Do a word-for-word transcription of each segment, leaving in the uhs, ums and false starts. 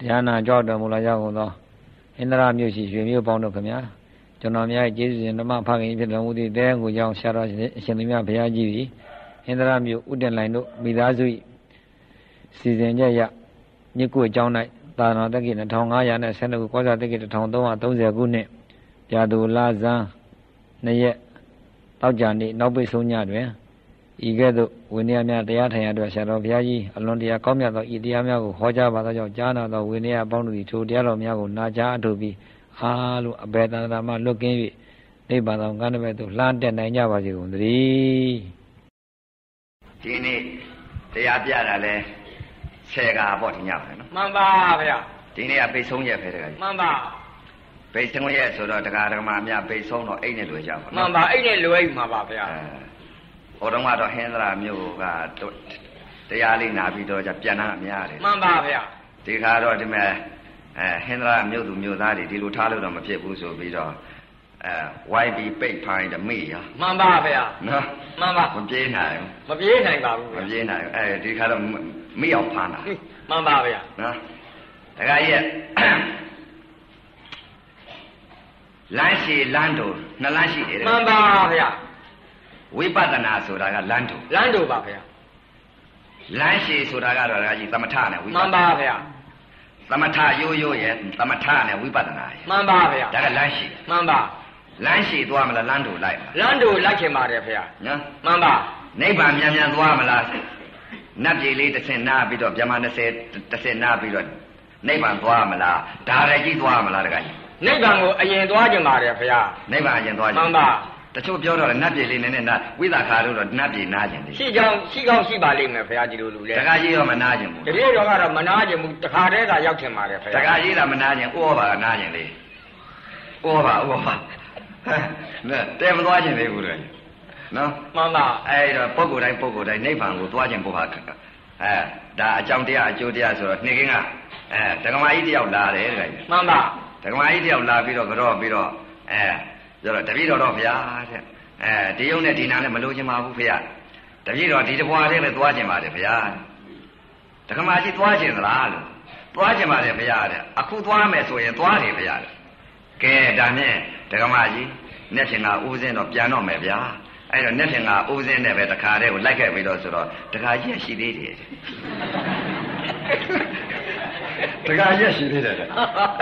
Diana Jordan Mulayago, Indra Music, you bound of Kamia, Jonomia, Jesus in the map packing the Woody, there go young Sarah Shinimia Piaji, Indra Mu, Uden Lino, Midazui, Season Jaya, Niku John, Dana taking a tongue, I and a sender was a ticket to Tondo, those are good name. Yadu Laza, Naye, Taujani, Nobi Sunya, Igedo, Winia, the Ataya, the Shadow Piaji, Alondia Comia, the Idiamago, Hoja, Badajo, Jana, the Winia Boundary, two Diallo Miago, Naja, to be Alu, better than my looking, they badam Ganame to land and Naya Three. Tini, the Abiana, Sega, botting up. Mamba, Tini, a Besonia, Mamba. Based on yes, so that the Garamia based on or any Luja. Mamba, any Louis, Mamba. Odomado Hendra Muga, the Ali Navido, Piana Miari. Mamba, the Haro de Me, Hendra Mudu Mudari, the Lutalo of Piabuso Vido, Y B Big Pine, the me. Mamba, no, Mamba, from Jane, from Jane, from Jane, the kind of me of Pana. Mamba, no, the guy yet. Lanshi Lando, Nalanshi, Mamba, Wipadana Suraga Lando, Lando Bavia, Lanshi Suraga Samatana, Mamba, Samata Yo Yo, Samatana, Wipadana, Mamba, Daga Lanshi, Mamba, Lanshi Dwamala Lando like Lando like him, Maria, Mamba, Neighbor Yamian Dwamala, Nabi later sent Nabi of Yamana said to say Nabi, Neighbor Dwamala, Daragi Dwamala. Neighbor, I ain't watching Maria, Neighbor and Mamba. The two Joro Nabi in that with a car of Nabi Najin. She don't, she don't see Balim of Yadu. Tagaji of Manajim. The real of Manajim, the Carrera Yakim Maria. Tagaji of Manajim over Najin. Over, over. They were watching they would. No, Mama, I Pogo, I Pogo, I Nepal was watching Bohaka. Da Jantia, Judia, so Nigging up. Tagamai of La, Mama, Tagamai of La Biro, Biro, Biro. The video of Ya, the unit in Animalujima, the video did what it was watching by the Piad. The Kamaji watching the Lal, watching by the Piad, a good one as we twenty Piad. Ke Dane, the Kamaji, netting a oozing of piano mevia, and netting a oozing of the car, would like it with us, the guy, yes, she did it. The guy, yes, she did it.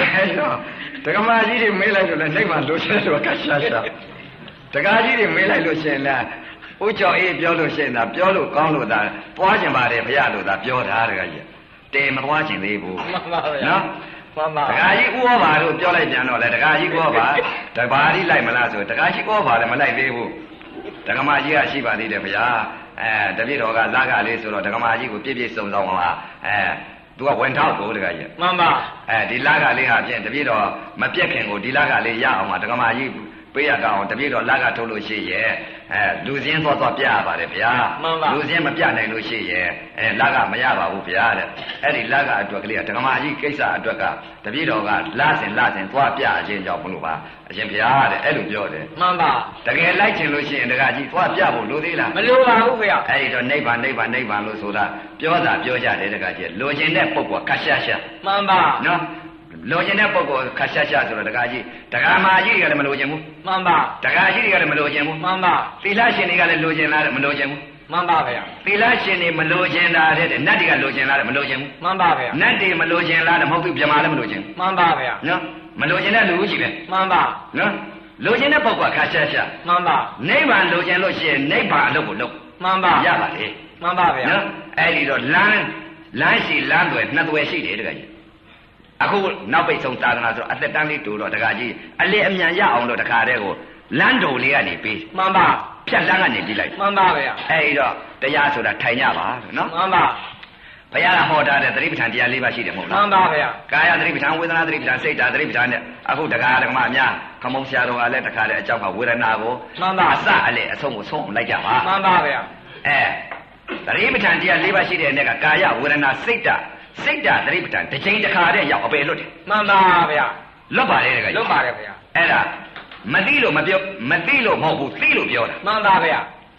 The Kamaji didn't realize the name of Lucian to a Kashasha. The guy didn't realize Lucian that Ucho E. Biolucian, that Biolu Congo, that watching by the Piado, that Biota. They were watching the boo. No? The guy you go over to Biolano, the guy you go over, the body like Malazo, the guy you go over the Malay Bebu. The Kamaji Shiba did the Pia, the little Laga Liso, the Kamaji would give you some Zoma. Do I went out go to Mama, the Laga Leha, the video, Mapiakin or the Laga Leha, the Kamaji, Piaga, the video Laga Tolushi, Lucian for Pia, but if ya, Lucian Mapiana Lucy, and Laga Mayaba, Upia, Eddie Laga to clear, the Kamaji Kesa, Draka, the video got last and last and Twapia, Jane Jopuluba, Jempia, Elujode. Mama, the gay lighting Lucy and the Gaji, Twapia, Ludila, Malua, Eddie, neighbor, neighbor, neighbor, Lusuda, Pioza, Pioja, the Gaji, Lucian Popo, Kashasha. Mama, no. Lojana Pogo, Kashasha, the Gaji, Tagamaji, and Melojamu, Mamba, Tagaji, and Melojamu, Mamba, Filashin, and Lojana, Melojamu, Mamba, Filashin, Melojana, and Nadia Lojana, Melojam, Mamba, Nadi, Melojana, Moku Yamala Melojam, Mamba, no, Melojana Luji, Mamba, no, Lojana Pogo, Kashasha, Mamba, Neighbor Lojan Loshi, Neighbor Lobo, Mamba, Yabati, Mamba, no, Eddie, land, Lancy, Landway, not where she did. Aku now pay some time at the time to the Gaji. I lay a Maya on the Carego. Lando Liani Peace. Mamba, Pialangani delight. Mamba, hey, the Yasu that Tanyaba, no? Mamba. Payala Hoda, the Ribitan, the Aliva Shida. Mamba, Kaya Ribitan with another Ribitan, say that Ribitan, Aku the Garamania, come on, Shadow, I let the car jump out with a nago. Mamba, Sally, a song was home like Yama. Mamba, eh. The Ribitan, the Aliva Shida, and Kaya with a Sita. Say that, Ribitan, to change the car, you obey Ludi. Mamba, Loba, Loba, Era, Madilo, Madilo, Mobu, Filo, Mamba,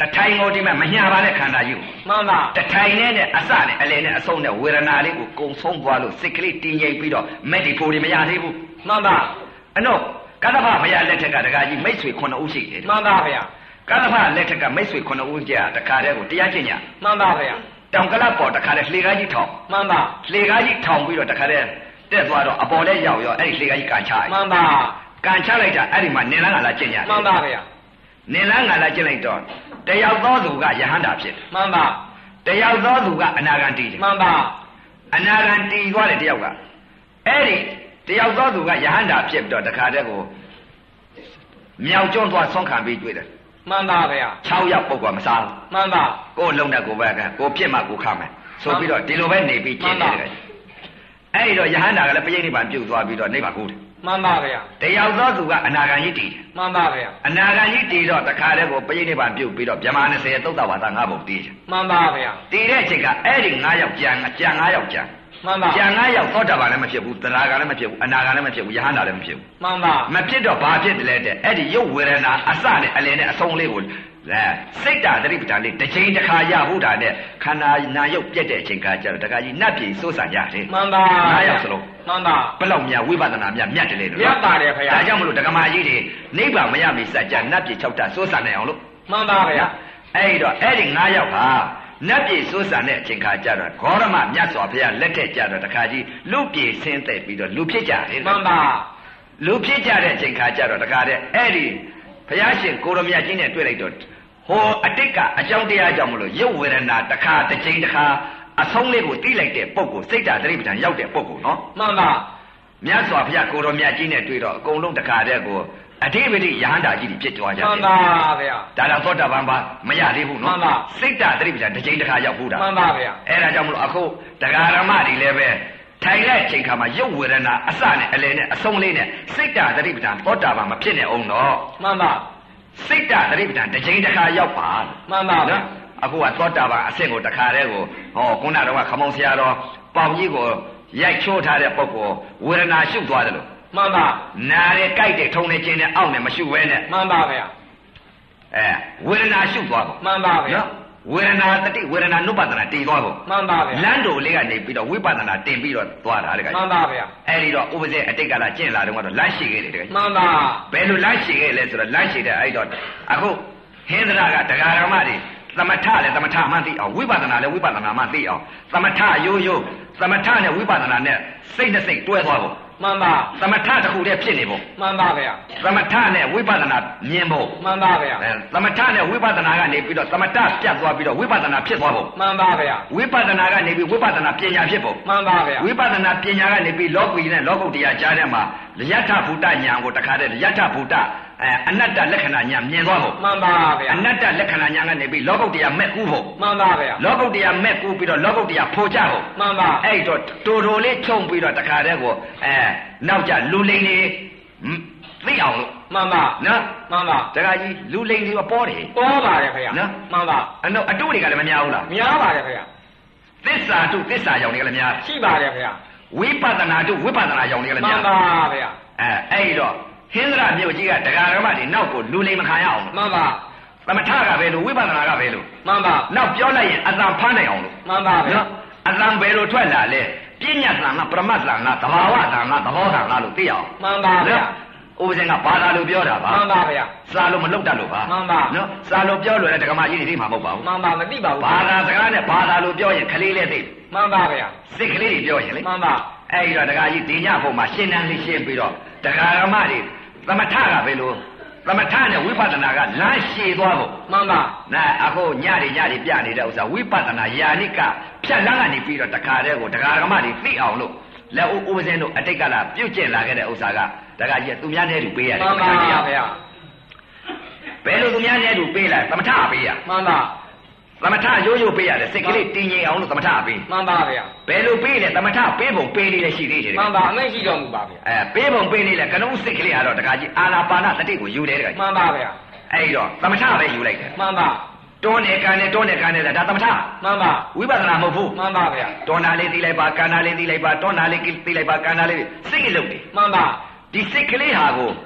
တထိုင်ကိုဒီမှာမညာပါနဲ့ခန္ဓာကြီးကိုမှန်ပါတထိုင်နဲ့နဲ့အစနဲ့အလယ်နဲ့အဆုံးနဲ့ဝေဒနာလေးကိုကုံဆုံးသွားလို့စိတ်ကလေးတည်ငြိမ်ပြီးတော့မက်ဒီဖိုတွေမရသေးဘူးမှန်ပါအနောကသဗ္ဗဘုရားလက်ထက်ကတကားကြီးမိတ်ဆွေခုနှစ်ဦးရှိတယ်မှန်ပါဗျာကသဗ္ဗလက်ထက်ကမိတ်ဆွေခုနှစ်ဦးကြာတခါတည်းကိုတရားကျင့်ကြမှန်ပါဗျာတောင်ကလပ်ပေါ်တခါတည်းလှေကားကြီးထောင်မှန်ပါလှေကားကြီးထောင်ပြီးတော့တခါတည်းတက်သွားတော့အပေါ်လဲရောက်ရောအဲ့ဒီလှေကားကြီးကန်ချမှန်ပါကန်ချလိုက်တာအဲ့ဒီမှာနင်လန်းကလာကျင့်ကြမှန်ပါဗျာနင်လန်းကလာကျင့်လိုက်တော့တယောက်သောသူကယဟန္တာဖြစ်မှန်ပါတယောက်သောသူကအနာဂံတည်တယ်မှန်ပါအနာဂံတည်သွားတယ်တယောက်ကအဲ့ဒီတယောက်သောသူကယဟန္တာဖြစ်ပြီးတော့တခါတည်းကိုမြောက်ကျွန်းသွားဆုံးခံပြီးတွေ့တယ်မှန်ပါဗျာ၆ယောက်ပုဂ္ဂိုလ်မစားဘူးမှန်ပါကိုယ်လုံးတဲ့ကိုယ်ပဲကကိုဖြစ်မှကိုခမယ်ဆိုပြီးတော့ဒီလိုပဲနေပြီးကျင့်နေတယ်အဲ့ဒီတော့ယဟန္တာကလည်းပြိဋိနိဗ္ဗာန်ပြုတ်သွားပြီးတော့နိဗ္ဗာန်ကိုတယ်မှန်ပါဗျာတယောက်သောသူကအနာဂံကြီးတည်တယ်မှန်ပါဗျာအနာဂံကြီးတည်တော့တခါတည်းကိုပြိဋိနိဗ္ဗာန်ပြုတ်ပြီးတော့ဗြဟ္မာ၂၀သုတ္တဝါဒ၅ဘုံတည်တယ်မှန်ပါဗျာတည်တဲ့အချိန်ကအဲ့ဒီ၅ယောက်ကြံကြံ၅ယောက်ကြံမှန်ပါကြံ၅ယောက်သောတာပန်လည်းမဖြစ်ဘူးသရဂံလည်းမဖြစ်ဘူးအနာဂံလည်းမဖြစ်ဘူးယဟန္တာလည်းမဖြစ်ဘူးမှန်ပါမဖြစ်တော့ဘာဖြစ်တယ်လဲတဲ့အဲ့ဒီရုပ်ဝေဒနာအစနဲ့အလယ်နဲ့အဆုံးလေးကိုလဲစိတ်ဓာတ်သတိပဋ္ဌာန်လေးတစ်ချိန်တစ်ခါရဟုတ်တာနဲ့ခန္ဓာနာယုတ်ပြက်တဲ့အချိန်ကကျတော့တခါကြီးနတ်ပြည်စိုးစံရတယ်မှန်ပါ၅ယောက်စလုံးမှန်ပါဘယ်လောက်များဝိပဿနာများမြတ်တယ်လေမြတ်ပါတယ်ခင်ဗျာဒါကြောင့်မလို့ဒကမာကြီးတွေနိဗ္ဗာန်မရမီစัจ जा နတ်ပြည်၆ဓာတ်စိုးစံနိုင်အောင်လို့မှန်ပါဗျာအဲ့ဒီတော့အဲ့ဒီ၅ယောက်ဟာနတ်ပြည်စိုးစံတဲ့အချိန်ခါကျတော့ဂေါရမမြတ်စွာဘုရားလက်ထက်ကျတော့တခါကြီးလူပြည်ဆင်းသက်ပြီးတော့လူဖြစ်ကြတယ်မှန်ပါလူဖြစ်ကြတဲ့အချိန်ခါကျတော့တခါတဲ့အဲ့ဒီဘုရားရှင်ကိုရမြတ်ကြီးနဲ့တွေ့လိုက်တော့ဟိုအတိတ်ကအကြောင်းတရားကြောင့်မလို့ရုပ်ဝေဒနာတစ်ခါတစ်ချိန်တစ်ခါအဆုံးလေးကိုသိလိုက်တဲ့ပုဂ္ဂိုလ်စိတ်ဓာတ်သတိပဋ္ဌာန်ရောက်တဲ့ပုဂ္ဂိုလ်နော်မှန်ပါမြတ်စွာဘုရားကိုရမြတ်ကြီးနဲ့တွေ့တော့အကုန်လုံးတစ်ခါတည်းကိုအဓိပတိယဟန္တာကြီးတွေဖြစ်သွားကြတယ်မှန်ပါဗျာဒါတော့သောတာပန်ပါမရသေးဘူးနော်မှန်ပါစိတ်ဓာတ်သတိပဋ္ဌာန်တစ်ချိန်တစ်ခါရောက်ဘူးတာမှန်ပါဗျာအဲ့ဒါကြောင့်မလို့အခုတရားဓမ္မတွေလည်းပဲထိုင်တဲ့အချိန်ခါမှာရုပ်ဝေဒနာအစနဲ့အလယ်နဲ့အဆုံးလေးနဲ့စိတ်ဓာတ်သတိပဋ္ဌာန်သောတာပန်မဖြစ်နေအောင်တော့မှန်ပါစိတ်ဓာတ်သတိပဋ္ဌာန်တစ်ချိန်တစ်ခါရောက်ပါမှန်ပါနော်အခုကသောတာပန်အဆင့်ကိုတစ်ခါတည်းကိုဟောခုနကတော့ခမောင်ဆရာတော်ပေါင်ကြီးကိုရိုက်ချိုးထားတဲ့ပုဂ္ဂိုလ်ဝေဒနာရှုသွားတယ်လို့မှန်ပါနားရဲကြိုက်တဲ့ထုံနေခြင်းနဲ့အောက်နဲ့မရှုဘဲနဲ့မှန်ပါဗျာအဲဝေဒနာရှုသွားဖို့မှန်ပါဗျာဝေဒနာတတိဝေဒနာနုပဒနာတည်သွားဖို့မှန်ပါဗျာလမ်းတို့လေးကနေပြီးတော့ဝိပဿနာတင်ပြီးတော့သွားတာတကယ်မှန်ပါဗျာအဲ့ဒီတော့ဥပဇေအတိတ်ကလာကျင့်လာတော့ကတော့လမ်းရှိခဲ့တယ်တကယ်မှန်ပါဘယ်လိုလမ်းရှိခဲ့လဲဆိုတော့လမ်းရှိတဲ့အဲ့တော့အခုဟင်္ဒရာကတရားဓမ္မတွေသမထလည်းသမထမှသိအောင်ဝိပဿနာလည်းဝိပဿနာမှသိအောင်သမထရိုးရိုးသမထနဲ့ဝိပဿနာနဲ့စိတ်နဲ့စိတ်တွဲသွားဖို့မှန်ပါသမထတစ်ခုတည်းဖြစ်နေဖို့မှန်ပါဗျာသမထနဲ့ဝိပဿနာမြင်ဖို့မှန်ပါဗျာသမထနဲ့ဝိပဿနာကနေပြီးတော့သမထပြတ်သွားပြီးတော့ဝိပဿနာဖြစ်သွားဖို့မှန်ပါဗျာဝိပဿနာကနေပြီးဝိပဿနာပညာဖြစ်ဖို့မှန်ပါဗျာဝိပဿနာပညာကနေပြီးလောကီနဲ့လောကုတ္တရာကြားထဲမှာယထဘူတဉာဏ်ကိုတခါတည်းယထဘူတအဲအနတ္တလက္ခဏာဉာဏ်မြင်သွားဖို့မှန်ပါဗျာအနတ္တလက္ခဏာဉာဏ်ကနေပြီးလောကုတ္တရာမဲ့ကူးဖို့မှန်ပါဗျာလောကုတ္တရာမဲ့ကူးပြီးတော့လောကုတ္တရာဖိုကြဖို့မှန်ပါအဲ့တော့တူတူလေးချုံပြီးတော့တခါတည်းကိုအဲနောက်ကြလူလိန်လေးသိအောင်လို့မှန်ပါနော်မှန်ပါတခါကြီးလူလိန်လေးပေါ်တယ်ပေါ်ပါတယ်ခင်ဗျာနော်မှန်ပါအနောက်အတုတွေကလည်းမများဘူးလားများပါတယ်ခင်ဗျာသစ္စာတုသစ္စာရောင်တွေကလည်းများရှိပါတယ်ခင်ဗျာဝိပဿနာတုဝိပဿနာရောင်တွေကလည်းများမှန်ပါဗျာအဲအဲ့တော့ဟင်္ဒရာမြို့ကြီးကတရားဓမ္မတွေနောက်ကိုလူလိမ်မခံရအောင်မှန်ပါသမထကပဲလို့ဝိပဿနာကပဲလို့မှန်ပါနောက်ပြောလိုက်ရင်အတန်ဖမ်းနိုင်အောင်လို့မှန်ပါဗျာနော်အတန်ဘယ်လိုထွက်လာလဲပြဉ္ညာသံလားပရမတ်သံလားသဘာဝသံလားသဘောသံလားလို့သိအောင်မှန်ပါဗျာဥပဇင်ကဘာသာလို့ပြောတာပါမှန်ပါဗျာစာလို့မလုပ်တတ်လို့ပါမှန်ပါနော်စာလို့ပြောလို့လည်းဓမ္မကြီးတွေသိမှာမဟုတ်ပါဘူးမှန်ပါမသိပါဘူးဘာသာစကားနဲ့ဘာသာလို့ပြောရင်ခလေးလေးသိမှန်ပါဗျာစိတ်ကလေးတွေပြောရင်လေမှန်ပါအဲ့ဒီတော့ဓမ္မကြီးဒီညဖို့မှာရှင်းတန်းလေးရှင်းပြီးတော့ဓမ္မတွေသမထကပဲလို့သမထနဲ့ဝိပဿနာကလမ်းရှည်သွားဖို့မှန်ပါနာအခုညတွေညတွေပြနေတဲ့ဥစ္စာဝိပဿနာယာနိကဖြတ်လန်းကနေပြီးတော့တခါတည်းကိုတရားဓမ္မတွေသိအောင်လို့လက်ဦးဦးစင်းတို့အတိတ်ကလာပြုတ်ကျင်လာခဲ့တဲ့ဥစ္စာကတခါကြီးသူများနဲ့တူပေးရတယ်မှန်ပါဗျာဘယ်လိုသူများနဲ့တူပေးလဲသမထပေးရမှန်ပါသမထရိုးရိုးပေးရတယ်စိတ်ကလေးတည်ငြိမ်အောင်လို့သမထပေးမှန်ပါဗျာဘယ်လိုပေးလဲသမထပေးပုံပေးလေးလည်းရှိသေးတယ်မှန်ပါအမိတ်ရှိတော်မူပါဗျာအဲပေးပုံပေးလေးလည်းကနုံးစိတ်ကလေးကတော့တခါကြီးအာနာပါနတတိကိုယူတယ်တခါကြီးမှန်ပါဗျာအဲ့တော့သမထပဲယူလိုက်တယ်မှန်ပါတွန်းနေကန်နေတွန်းနေကန်နေတာဒါသမထမှန်ပါဝိပဿနာမဟုတ်ဘူးမှန်ပါဗျာတွန်းတာလေးသိလိုက်ပါကန်တာလေးသိလိုက်ပါတွန်းတာလေးသိလိုက်ပါကန်တာလေးစိတ်လုံးတယ်မှန်ပါဒီစိတ်ကလေးဟာကိုတ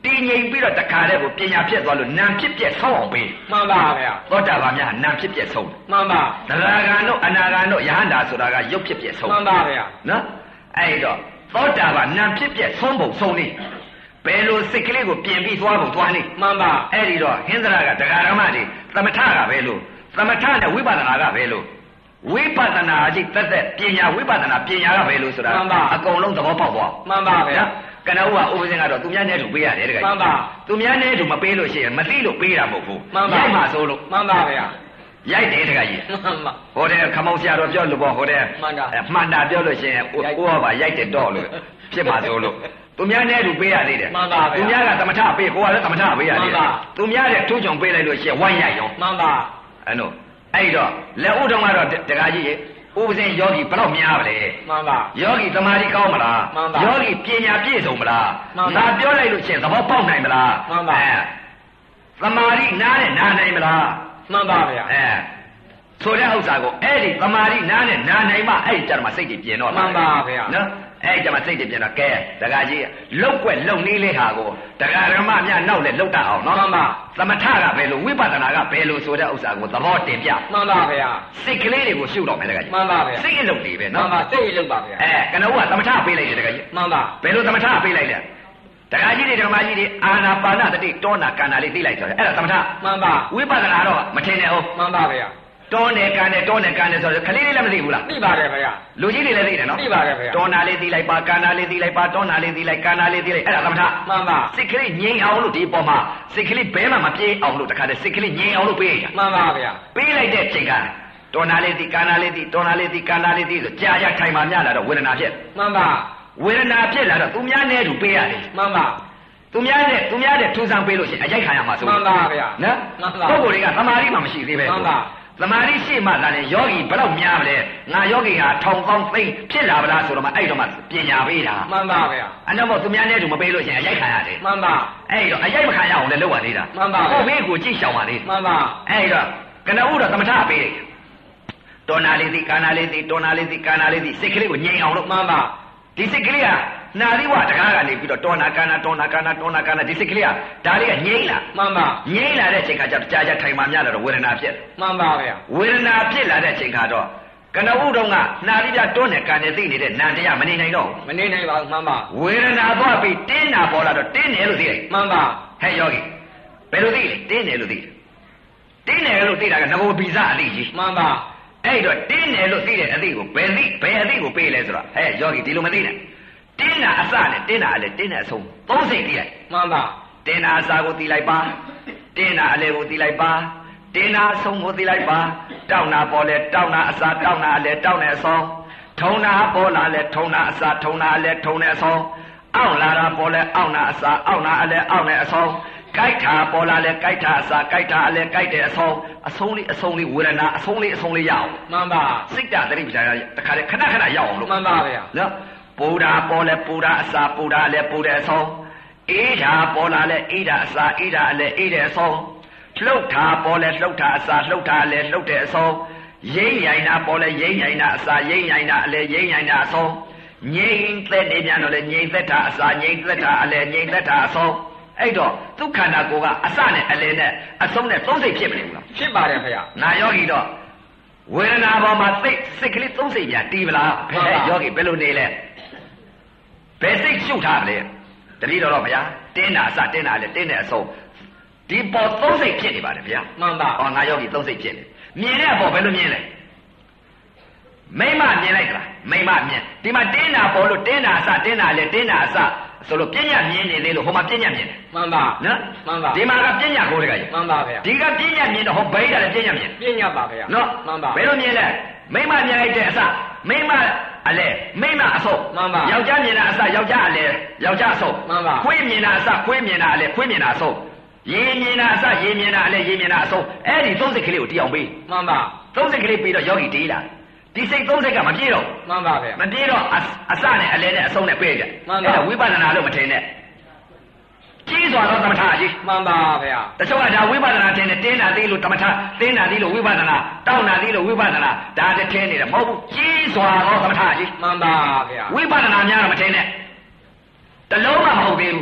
တင်းငိမ်ပြီးတော့တခါတည်းကိုပညာဖြစ်သွားလို့နာမ်ဖြစ်ပြက်ဆုံးအောင်ပေးမှန်ပါဗျာသောတာပန်များနာမ်ဖြစ်ပြက်ဆုံးမှန်ပါသရဂံတို့အနာဂံတို့ယဟန္တာဆိုတာကရုပ်ဖြစ်ပြက်ဆုံးမှန်ပါဗျာနော်အဲ့တော့သောတာပန်နာမ်ဖြစ်ပြက်ဆုံးပုံဆုံးနေဘယ်လိုစိတ်ကလေးကိုပြင်ပြီးသွားပုံသွားနေမှန်ပါအဲ့ဒီတော့ဟင်္ဒရာကတရားဓမ္မတွေသမထကပဲလို့သမထနဲ့ဝိပဿနာကပဲလို့ဝိပဿနာအကြည့်တက်တက်ပညာဝိပဿနာပညာကပဲလို့ဆိုတာအကုန်လုံးသဘောပေါက်သွားမှန်ပါဗျာကနဦးကဥပဇင်ကတော့သူများနဲ့တူပေးရတယ်တကယ်မှန်ပါသူများနဲ့တူမပေးလို့ရှိရင်မသိလို့ပေးတာမဟုတ်ဘူးရိုက်မှဆိုလို့မှန်ပါဗျာရိုက်တယ်တကယ်ကြီးမှန်ပါဟိုတဲ့ခမောင်ဆရာတော်ပြောလို့ပေါ့ဟိုတဲ့မှန်တာမှန်တာပြောလို့ရှိရင်ကိုကပါရိုက်တယ်တော့လို့ဖြစ်မှာဆိုလို့သူများနဲ့တူပေးရသေးတယ်မှန်ပါဗျာသူများကသမထပေးကိုကလည်းသမထပေးရသေးတယ်သူများတဲ့ထုံးချုံပေးလိုက်လို့ရှိရင်ဝိုင်းရိုက်ရောမှန်ပါအဲ့တော့အဲ့တော့လက်ဥထုံးကတော့တကယ်ကြီးဥပဇင်ယောဂီဘယ်တော့များပါလဲမှန်ပါယောဂီသမာဓိကောင်းမလားယောဂီပညာပြည့်စုံမလားငါပြောလိုက်လို့ရှိရင်သဘောပေါက်နိုင်မလားမှန်ပါအဲသမာဓိနားနဲ့နားနိုင်မလားမှန်ပါဗျာအဲဆိုတဲ့ဥစ္စာကိုအဲ့ဒီသမာဓိနားနဲ့နားနိုင်မှအဲ့ဒီကြမှာစိတ်ကြီးပြင်တော့မှန်ပါဗျာနော်အဲ့ဒီကြမှာစိတ်ကြီးပြင်တော့ကဲတကကြီးလုတ်ွက်လုံနည်းလေးဟာကိုတရားဓမ္မများနောက်လဲလုတ်တတ်အောင်နော်မှန်ပါသမထကဘယ်လိုဝိပဿနာကဘယ်လိုဆိုတဲ့ဥစ္စာကိုသဘောတင်ပြမှန်ပါဗျာစိတ်ကလေးတွေကိုရှုတော့မယ်တကကြီးမှန်ပါဗျာစိတ်အလုပ်တွေပဲနော်မှန်ပါစိတ်အလုပ်ပါဗျာအဲကနဦးကသမထပေးလိုက်တယ်တကကြီးမှန်ပါဘယ်လိုသမထပေးလိုက်လဲတရားကြီးတွေဓမ္မကြီးတွေအာနာပါနတတိတောနာကန္နာလေးသိလိုက်ဆိုတယ်အဲ့ဒါသမထမှန်ပါဝိပဿနာတော့မထင်နဲ့ဟုတ်မှန်ပါဗျာတောနေကန်နေတောနေကန်နေဆိုတော့ခလေးလေးလည်းမသိဘူးလားသိပါတယ်ဗျာလူကြီးတွေလည်းသိတယ်နော်သိပါတယ်ဗျာတောနာလေးသိလိုက်ပါကန်နာလေးသိလိုက်ပါတောနာလေးသိလိုက်ကန်နာလေးသိလိုက်အဲ့ဒါသမထမှန်ပါစိတ်ကလေးငြိမ်အောင်လို့ဒီပေါ်မှာစိတ်ကလေးဘဲမှမပြေးအောင်လို့တခါတည်းစိတ်ကလေးငြိမ်အောင်လို့ပေးရမှန်ပါဗျာပေးလိုက်တဲ့ချိန်ကတောနာလေးသိကန်နာလေးသိတောနာလေးသိကန်နာလေးသိဆိုကြာကြာထိုင်မှများလာတော့ဝေဒနာဖြစ်မှန်ပါဝေဒနာဖြစ်လာတော့သူများနဲ့တူပေးရတယ်မှန်ပါသူများနဲ့သူများနဲ့ထူဆန်းပေးလို့ရှိရင်အကြိုက်ခံရမှာဆိုမှန်ပါဗျာနော်မှန်ပါပုဂ္ဂိုလ်တွေကသမာဓိမှမရှိသေးပဲမှန်ပါသမာဓိရှိမှသာလေယောဂီဘယ်တော့များမလဲငါယောဂီဟာထောင်ပေါင်းသိဖြစ်လာပါလားဆိုတော့မှအဲ့တော့မှပညာပေးတာမှန်ပါဗျာအဲ့တော့သူများနဲ့တူမပေးလို့ရှိရင်အရိုက်ခံရတယ်မှန်ပါအဲ့တော့အရိုက်မခံရအောင်လည်းလုပ်ပါသေးတာမှန်ပါကိုဘေးကိုကြည့်ရှောင်ပါသေးမှန်ပါအဲ့တော့ကနဦးတော့သမထပေးတယ်တောနာလေးသိကာနာလေးသိတောနာလေးသိကာနာလေးသိစိတ်ကလေးကိုငြိမ်အောင်လို့မှန်ပါဒီစိတ်ကလေးကနာရီဝတကားကနေပြီးတော့တောနာကာနာတောနာကာနာတောနာကာနာဒီစိတ်ကလေးကဒါလေးကငြိမ်လာမှန်ပါငြိမ်လာတဲ့အချိန်ခါကျတော့ကြာကြာထိုင်မှများလာတော့ဝေဒနာဖြစ်မှန်ပါဗျာဝေဒနာဖြစ်လာတဲ့အချိန်ခါတော့ကနဦးတုံးကနာရီပြတွန်းနဲ့ကန်နဲ့သိနေတဲ့နန္တရားမနေနိုင်တော့မနေနိုင်ပါဘူးမှန်ပါဝေဒနာသွားပြီးတင်းနာပေါ်လာတော့တင်းတယ်လို့သိလိုက်မှန်ပါဟဲ့ယောဂီဘယ်လိုသိလဲတင်းတယ်လို့သိတယ်တင်းတယ်လို့သိတာကငဘိုဗီဇအသိကြီးမှန်ပါအဲ့တော့တင်းတယ်လို့သိတဲ့အသိကိုဘယ်သိဘယ်အသိကိုပေးလဲဆိုတော့ဟဲ့ယောဂီဒီလိုမသိနဲ့တင်းတာအစနဲ့တင်းတာအလေတင်းတဲ့အဆုံးသုံးစိတ်သိလိုက်မှန်ပါတင်းတာအစကိုသိလိုက်ပါတင်းတာအလေကိုသိလိုက်ပါတင်းတာအဆုံးကိုသိလိုက်ပါတောင်းတာပေါ်လဲတောင်းတာအစတောင်းတာအလေတောင်းတဲ့အဆုံးထုံတာပေါ်လာလဲထုံတာအစထုံတာအလေထုံတဲ့အဆုံးအောင့်လာတာပေါ်လဲအောင့်တာအစအောင့်တာအလေအောင့်တဲ့အဆုံးကြိုက်တာပေါ်လာလဲကြိုက်တာအစကြိုက်တာအလေကြိုက်တဲ့အဆုံးအဆုံးလေးအဆုံးလေးဝေဒနာအဆုံးလေးအဆုံးလေးရအောင်မှန်ပါစိတ်ဓာတ်တတိပ္ပာရတခါတည်းခဏခဏရအောင်လို့မှန်ပါဗျာနော်ပူဓာပေါ်လဲပူဓာအစာပူဓာလည်းပူတဲ့အဆုံးအေးဓာပေါ်လာလဲအေးဓာအစာအေးဓာလည်းအေးတဲ့အဆုံးလှုပ်ဓာပေါ်လဲလှုပ်ဓာအစာလှုပ်ဓာလည်းလှုပ်တဲ့အဆုံးရိမ့်ရိုင်တာပေါ်လဲရိမ့်ရိုင်တာအစာရိမ့်ရိုင်တာအလည်းရိမ့်ရိုင်တာအဆုံးငြိမ့်သက်နေပြန်တော့လဲငြိမ့်သက်တာအစာငြိမ့်သက်တာအလည်းငြိမ့်သက်တာအဆုံးအဲ့တော့သူခန္ဓာကိုယ်ကအစနဲ့အလည်းနဲ့အဆုံးနဲ့သုံးစိတ်ဖြစ်မနေဘူးလားဖြစ်ပါတယ်ခင်ဗျာနာယောဂီတော့ဝေဒနာပေါ်မှာစိတ်စိတ်ကလေးသုံးစိတ်ပြန်တီးပလားဘယ်ယောဂီဘယ်လိုနေလဲဘယ်စိတ်ရှုပ်ထားလဲတတိတော်တော့ဗျာတင်းတာအစတင်းတာလည်းတင်းတဲ့အဆုံးဒီပေါ်သုံးစိတ်ဖြစ်နေပါတယ်ဗျာမှန်ပါဟောငါယောဂီသုံးစိတ်ဖြစ်နေမြင်တဲ့အပေါ်ဘယ်လိုမြင်လဲမိမမြင်လိုက်သလားမိမမြင်ဒီမှာတင်းတာပေါ်လို့တင်းတာအစတင်းတာလည်းတင်းတာအစဆိုလို့ပြညတ်မြင်နေသေးလို့ဟိုမှာပြညတ်မြင်တယ်မှန်ပါနော်မှန်ပါဒီမှာကပြညတ်ကိုတကကြီးမှန်ပါဗျာဒီကပြညတ်မြင်တော့ဟောဘိဓာလည်းပြညတ်မြင်ပြညတ်ပါဗျာနော်မှန်ပါဘယ်လိုမြင်လဲမိမမြင်လိုက်တဲ့အစမိမအလဲမိမအဆုံးမှန်ပါယောက်ျားမြင်တာအစယောက်ျားအလဲယောက်ျားအဆုံးမှန်ပါခွေးမြင်တာအစခွေးမြင်တာအလဲခွေးမြင်တာအဆုံးရေမြင်တာအစရေမြင်တာအလဲရေမြင်တာအဆုံးအဲ့ဒီသုံးစိတ်ကလေးကိုတရားအောင်ပေးမှန်ပါသုံးစိတ်ကလေးပြီးတော့ယောဂီတေးလာဒီစိတ်သုံးစိတ်ကမပြေတော့မှန်ပါဗျာမပြေတော့အစနဲ့အလဲနဲ့အဆုံးနဲ့ပေးကြအဲ့ဒါဝိပဿနာလို့မထင်နဲ့ကြီးစွာသောသမထအကြီးမှန်ပါဗျာတချို့ကဒါဝိပဿနာထင်တယ်တင်းတာသေးလို့သမထတင်းတာသေးလို့ဝိပဿနာတောင်းတာသေးလို့ဝိပဿနာဒါတည်းထင်နေတယ်မဟုတ်ဘူးကြီးစွာသောသမထအကြီးမှန်ပါဗျာဝိပဿနာများတော့မထင်နဲ့တလုံးမှမဟုတ်သေးဘူး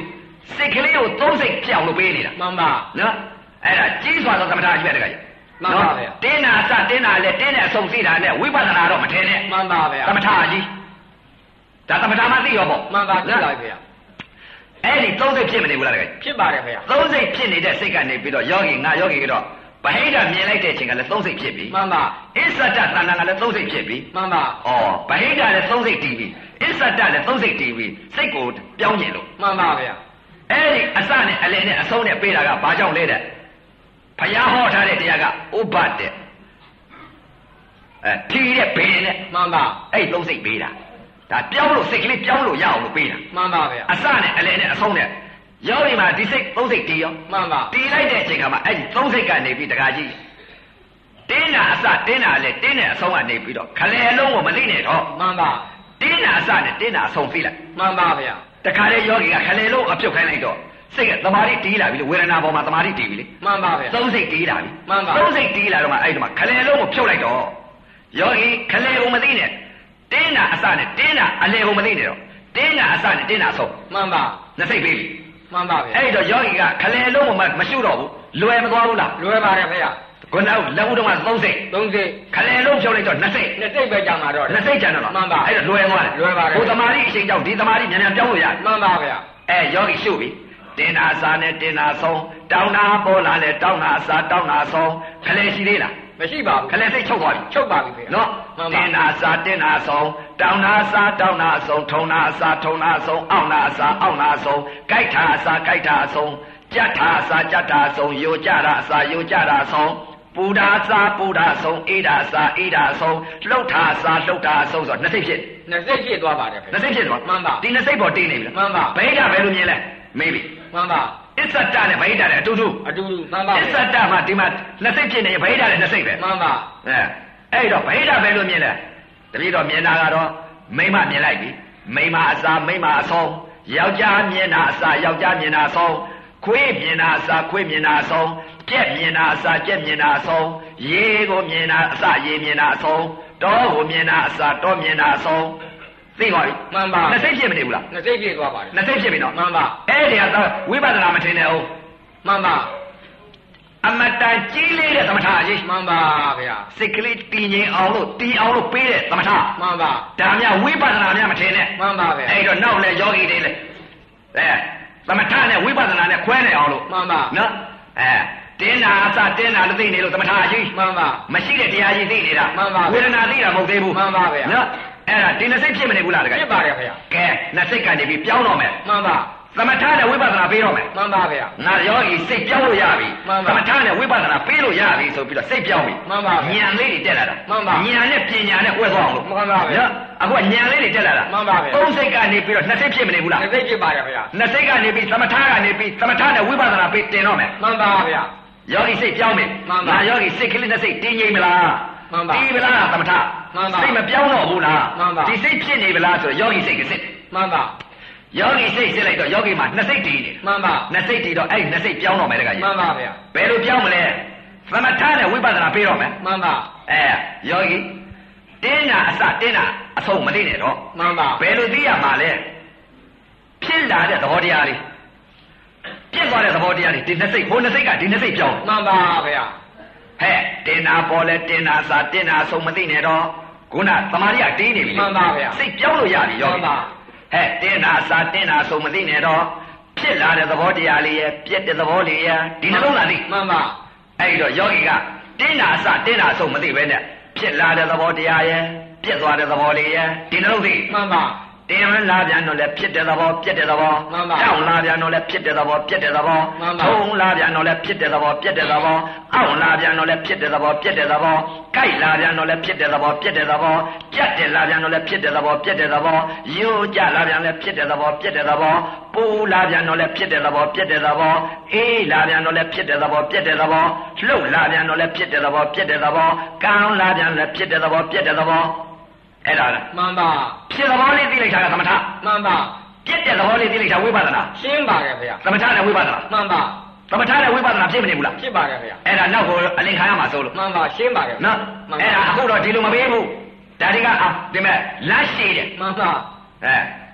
စိတ်ကလေးကိုသုံးစိတ်ပြောင်းလို့ပေးနေတာမှန်ပါနော်အဲ့ဒါကြီးစွာသောသမထကြီးပဲတကယ်မှန်ပါဗျာတင်းနာစတင်းနာလဲတင်းတဲ့အဆုံးသိတာနဲ့ဝိပဿနာတော့မထင်နဲ့မှန်ပါဗျာသမထကြီးဒါသမထမှသိရောပေါ့မှန်ပါကြည့်လိုက်ဗျာအဲ့ဒီသုံးစိတ်ဖြစ်မနေဘူးလားတကယ်ဖြစ်ပါတယ်ဗျာသုံးစိတ်ဖြစ်နေတဲ့စိတ်ကနေပြီးတော့ယောဂီငါယောဂီကတော့ဗဟိတမြင်လိုက်တဲ့အချိန်ကလည်းသုံးစိတ်ဖြစ်ပြီမှန်ပါအစ္ဆဒတဏ္ဍာကလည်းသုံးစိတ်ဖြစ်ပြီမှန်ပါဩဗဟိတလည်းသုံးစိတ်တည်ပြီအစ္ဆဒလည်းသုံးစိတ်တည်ပြီစိတ်ကိုပြောင်းကျင်လို့မှန်ပါဗျာအဲ့ဒီအစနဲ့အလယ်နဲ့အဆုံးနဲ့ပေးတာကဘာကြောင့်လဲတဲ့ဘုရားဟောထားတဲ့တရားကဥပဒ်တဲ့အဲဖြီးတဲ့ဘယ်နဲ့မှန်ပါအဲ့သုံးစိတ်ပေးတာဒါပြောင်းလို့စိတ်ကလေးပြောင်းလို့ရအောင်လို့ပေးတာမှန်ပါဗျာအစနဲ့အလယ်နဲ့အဆုံးနဲ့ယောဂီမှာဒီစိတ်သုံးစိတ်တည်ရောမှန်ပါတည်လိုက်တဲ့အချိန်ကမှအဲ့ဒီသုံးစိတ်ကနေပြီးတခါကြီးတင်းတာအစတင်းတာလည်းတင်းတဲ့အဆုံးကနေပြီးတော့ခလဲအလုံးကိုမသိနဲ့တော့မှန်ပါတင်းတာအစနဲ့တင်းတာအဆုံးသိလိုက်မှန်ပါဗျာတခါလေယောဂီကခလဲလုံးအပြုတ်ခိုင်းလိုက်တော့စိတ်ကသမာဓိတီးလာပြီလို့ဝေဒနာပေါ်မှာသမာဓိတီးပြီလေမှန်ပါဗျာသုံးစိတ်တီးလာပြီမှန်ပါသုံးစိတ်တီးလာတော့မှအဲ့ဒီမှာခလဲလုံးကိုဖြုတ်လိုက်တော့ယောဂီခလဲကိုမသိနဲ့တင်းတာအစနဲ့တင်းတာအလယ်ကိုမသိနဲ့တော့တင်းတာအစနဲ့တင်းတာအဆုံးမှန်ပါနှစ်စိတ်ပေးပြီမှန်ပါဗျာအဲ့တော့ယောဂီကခလဲလုံးကိုမရှုတော့ဘူးလွယ်မသွားဘူးလားလွယ်ပါတယ်ဗျာခုနကလက်ဦးတော့ကသုံးစိတ်သုံးစိတ်ခလဲလုံးဖြုတ်လိုက်တော့နှစ်စိတ်နှစ်စိတ်ပဲကြာမှာတော့နှစ်စိတ်ကျန်တော့မှန်ပါအဲ့တော့လွယ်သွားတယ်လွယ်ပါတယ်ဟိုသမာဓိအချိန်ကြောင့်ဒီသမာဓိမြန်မြန်ပြောင်းလို့ရတယ်မှန်ပါဗျာအဲယောဂီရှုပြီတင်းနာစာနဲ့တင်းနာဆုံးတောင်းနာပေါ်လာလဲတောင်းနာစာတောင်းနာဆုံးခလဲရှိသေးလားမရှိပါဘူးခလဲစိတ်ချုပ်သွားပြီချုပ်ပါပြီဗျာနော်မှန်ပါတင်းနာစာတင်းနာဆုံးတောင်းနာစာတောင်းနာဆုံးထုံနာစာထုံနာဆုံးအောင်းနာစာအောင်းနာဆုံးကြိုက်တာစာကြိုက်တာဆုံးကြက်တာစာကြက်တာဆုံးယိုကြတာစာယိုကြတာဆုံးပူတာစာပူတာဆုံးအေးတာစာအေးတာဆုံးလှုပ်တာစာလှုပ်တာဆုံးဆိုတော့နှစ်စိတ်ဖြစ်နှစ်စိတ်ဖြစ်သွားပါတယ်ဗျာနှစ်စိတ်ဖြစ်သွားမှန်ပါဒီနှစ်စိတ်ပေါ်တင်းနေပြီလားမှန်ပါဘိဓာဘယ်လိုမြင်လဲမေးပြီမှန်ပါအစ္ဆတနဲ့ဗိဓာနဲ့အတူတူအတူတူမှန်ပါအစ္ဆတမှာဒီမှာနှစ်စိတ်ဖြစ်နေဗိဓာနဲ့နှစ်စိတ်ပဲမှန်ပါအဲအဲ့တော့ဗိဓာဘယ်လိုမြင်လဲတပည့်တော်မြင်တာကတော့မိမမြင်လိုက်ပြီမိမအစာမိမအဆုံးယောက်ျားမြင်တာအစာယောက်ျားမြင်တာအဆုံးခွေးမြင်တာအစာခွေးမြင်တာအဆုံးကြက်မြင်တာအစာကြက်မြင်တာအဆုံးရေကိုမြင်တာအစာရေမြင်တာအဆုံးတောကိုမြင်တာအစာတောမြင်တာအဆုံးသိပါပြီမှန်ပါနှစ်စိတ်ဖြစ်မနေဘူးလားနှစ်စိတ်ဖြစ်သွားပါတယ်နှစ်စိတ်ဖြစ်ပြီနော်မှန်ပါအဲ့ဒီကတော့ဝိပဿနာမထင်နဲ့အောင်မှန်ပါအမတန်ကြီးလေးတဲ့သမထကြီးမှန်ပါဗျာစိတ်ကလေးတည်ငြိမ်အောင်လို့တည်အောင်လို့ပေးတဲ့သမထမှန်ပါဒါများဝိပဿနာများမထင်နဲ့မှန်ပါဗျာအဲ့တော့နောက်လဲယောဂီတွေလဲအဲသမထနဲ့ဝိပဿနာနဲ့ခွဲနေအောင်လို့မှန်ပါနော်အဲတင်းနာအစတင်းနာလို့သိနေလို့သမထကြီးမှန်ပါမရှိတဲ့တရားကြီးသိနေတာမှန်ပါဝေဒနာသိတာမဟုတ်သေးဘူးမှန်ပါဗျာနော်အဲ့ဒါဒီနှစ်စိတ်ဖြစ်မနေဘူးလားတကယ်ဖြစ်ပါတယ်ဗျာကဲနှစ်စိတ်ကနေပြီးပြောင်းတော့မယ်မှန်ပါသမထနဲ့ဝိပဿနာပေးတော့မယ်မှန်ပါဗျာငါယောဂီစိတ်ပြောင်းလို့ရပြီမှန်ပါသမထနဲ့ဝိပဿနာပေးလို့ရပြီဆိုပြီးတော့စိတ်ပြောင်းပြီမှန်ပါဗျာဉာဏ်လေးတွေတက်လာတာမှန်ပါဉာဏ်နဲ့ပညာနဲ့ဝဲသွားအောင်လို့မှန်ပါဗျာနော်အခုကဉာဏ်လေးတွေတက်လာတာမှန်ပါဗျာသုံးစိတ်ကနေပြီးတော့နှစ်စိတ်ဖြစ်မနေဘူးလားနှစ်စိတ်ဖြစ်ပါတယ်ဗျာနှစ်စိတ်ကနေပြီးသမထကနေပြီးသမထနဲ့ဝိပဿနာပေးတင်တော့မယ်မှန်ပါဗျာယောဂီစိတ်ပြောင်းပြီမှန်ပါငါယောဂီစိတ်ကလေးနဲ့စိတ်တင်းငြိမ်မလားမှန်ပါတည်မလားသမထမှန်ပါစိတ်မပြောင်းတော့ဘူးလားမှန်ပါဒီစိတ်ဖြစ်နေဗလားဆိုတော့ယောဂီစိတ်ကစိတ်မှန်ပါယောဂီစိတ်စစ်လိုက်တော့ယောဂီမှာနှစ်စိတ်တည်နေတယ်မှန်ပါနှစ်စိတ်တည်တော့အဲ့ဒီနှစ်စိတ်ပြောင်းတော့မယ်တကကြီးမှန်ပါဗျာဘယ်လိုပြောင်းမလဲသမထနဲ့ဝိပဿနာပေးတော့မယ်မှန်ပါအဲယောဂီတင်းတာအစတင်းတာအဆုံးမသိနဲ့တော့မှန်ပါဘယ်လိုသိရမှာလဲဖြစ်လာတဲ့သဘောတရားလေးပြည့်သွားတဲ့သဘောတရားလေးဒီနှစ်စိတ်ဟိုနှစ်စိတ်ကဒီနှစ်စိတ်ပြောင်းမှန်ပါဗျာဟဲ့တင်နာပေါ်လဲတင်နာစာတင်နာဆုံးမသိနဲ့တော့ခုနသမာဓိကတင်းနေပြီမှန်ပါဗျာစိတ်ပြောင်းလို့ရပြီယောဂီမှန်ပါဟဲ့တင်နာစာတင်နာဆုံးမသိနဲ့တော့ဖြစ်လာတဲ့သဘောတရားလေးရဲ့ပြည့်တဲ့သဘောလေးရဲ့ဒီနှလုံးသားလေးမှန်ပါအဲ့ဒီတော့ယောဂီကတင်းနာစတင်းနာဆုံးမသိပဲနဲ့ဖြစ်လာတဲ့သဘောတရားရဲ့ပြည့်သွားတဲ့သဘောလေးရဲ့ဒီနှလုံးသိမှန်ပါတင်းလာပြန်တော့လည်းဖြစ်တဲ့သဘောပြည့်တဲ့သဘောမှန်ပါထောင်းလာပြန်တော့လည်းဖြစ်တဲ့သဘောပြည့်တဲ့သဘောမှန်ပါထုံလာပြန်တော့လည်းဖြစ်တဲ့သဘောပြည့်တဲ့သဘောအောင့်လာပြန်တော့လည်းဖြစ်တဲ့သဘောပြည့်တဲ့သဘောကြိုက်လာပြန်တော့လည်းဖြစ်တဲ့သဘောပြည့်တဲ့သဘောကြက်တယ်လာပြန်တော့လည်းဖြစ်တဲ့သဘောပြည့်တဲ့သဘောယိုးကြလာပြန်လည်းဖြစ်တဲ့သဘောပြည့်တဲ့သဘောပူလာပြန်တော့လည်းဖြစ်တဲ့သဘောပြည့်တဲ့သဘောအေးလာပြန်တော့လည်းဖြစ်တဲ့သဘောပြည့်တဲ့သဘောလှုပ်လာပြန်တော့လည်းဖြစ်တဲ့သဘောပြည့်တဲ့သဘောကောင်းလာပြန်လည်းဖြစ်တဲ့သဘောပြည့်တဲ့သဘောအဲ့ဒါလားမှန်ပါဖြစ်သဘောလေးသိလိုက်တာကသမထမှန်ပါပြည့်တဲ့သဘောလေးသိလိုက်တာဝိပဿနာရှင်းပါတယ်ဗျာသမထနဲ့ဝိပဿနာမှန်ပါသမထနဲ့ဝိပဿနာဖြစ်မနေဘူးလားဖြစ်ပါတယ်ဗျာအဲ့ဒါနောက်ကိုအလင်ခံရမှာဆိုလို့မှန်ပါရှင်းပါတယ်နော်မှန်အဲ့ပါဒါအခုတော့ဒီလိုမပေးဘူးဒါတွေကအာဒီမဲ့လမ်းရှိတယ်မှန်ပါအဲဖြ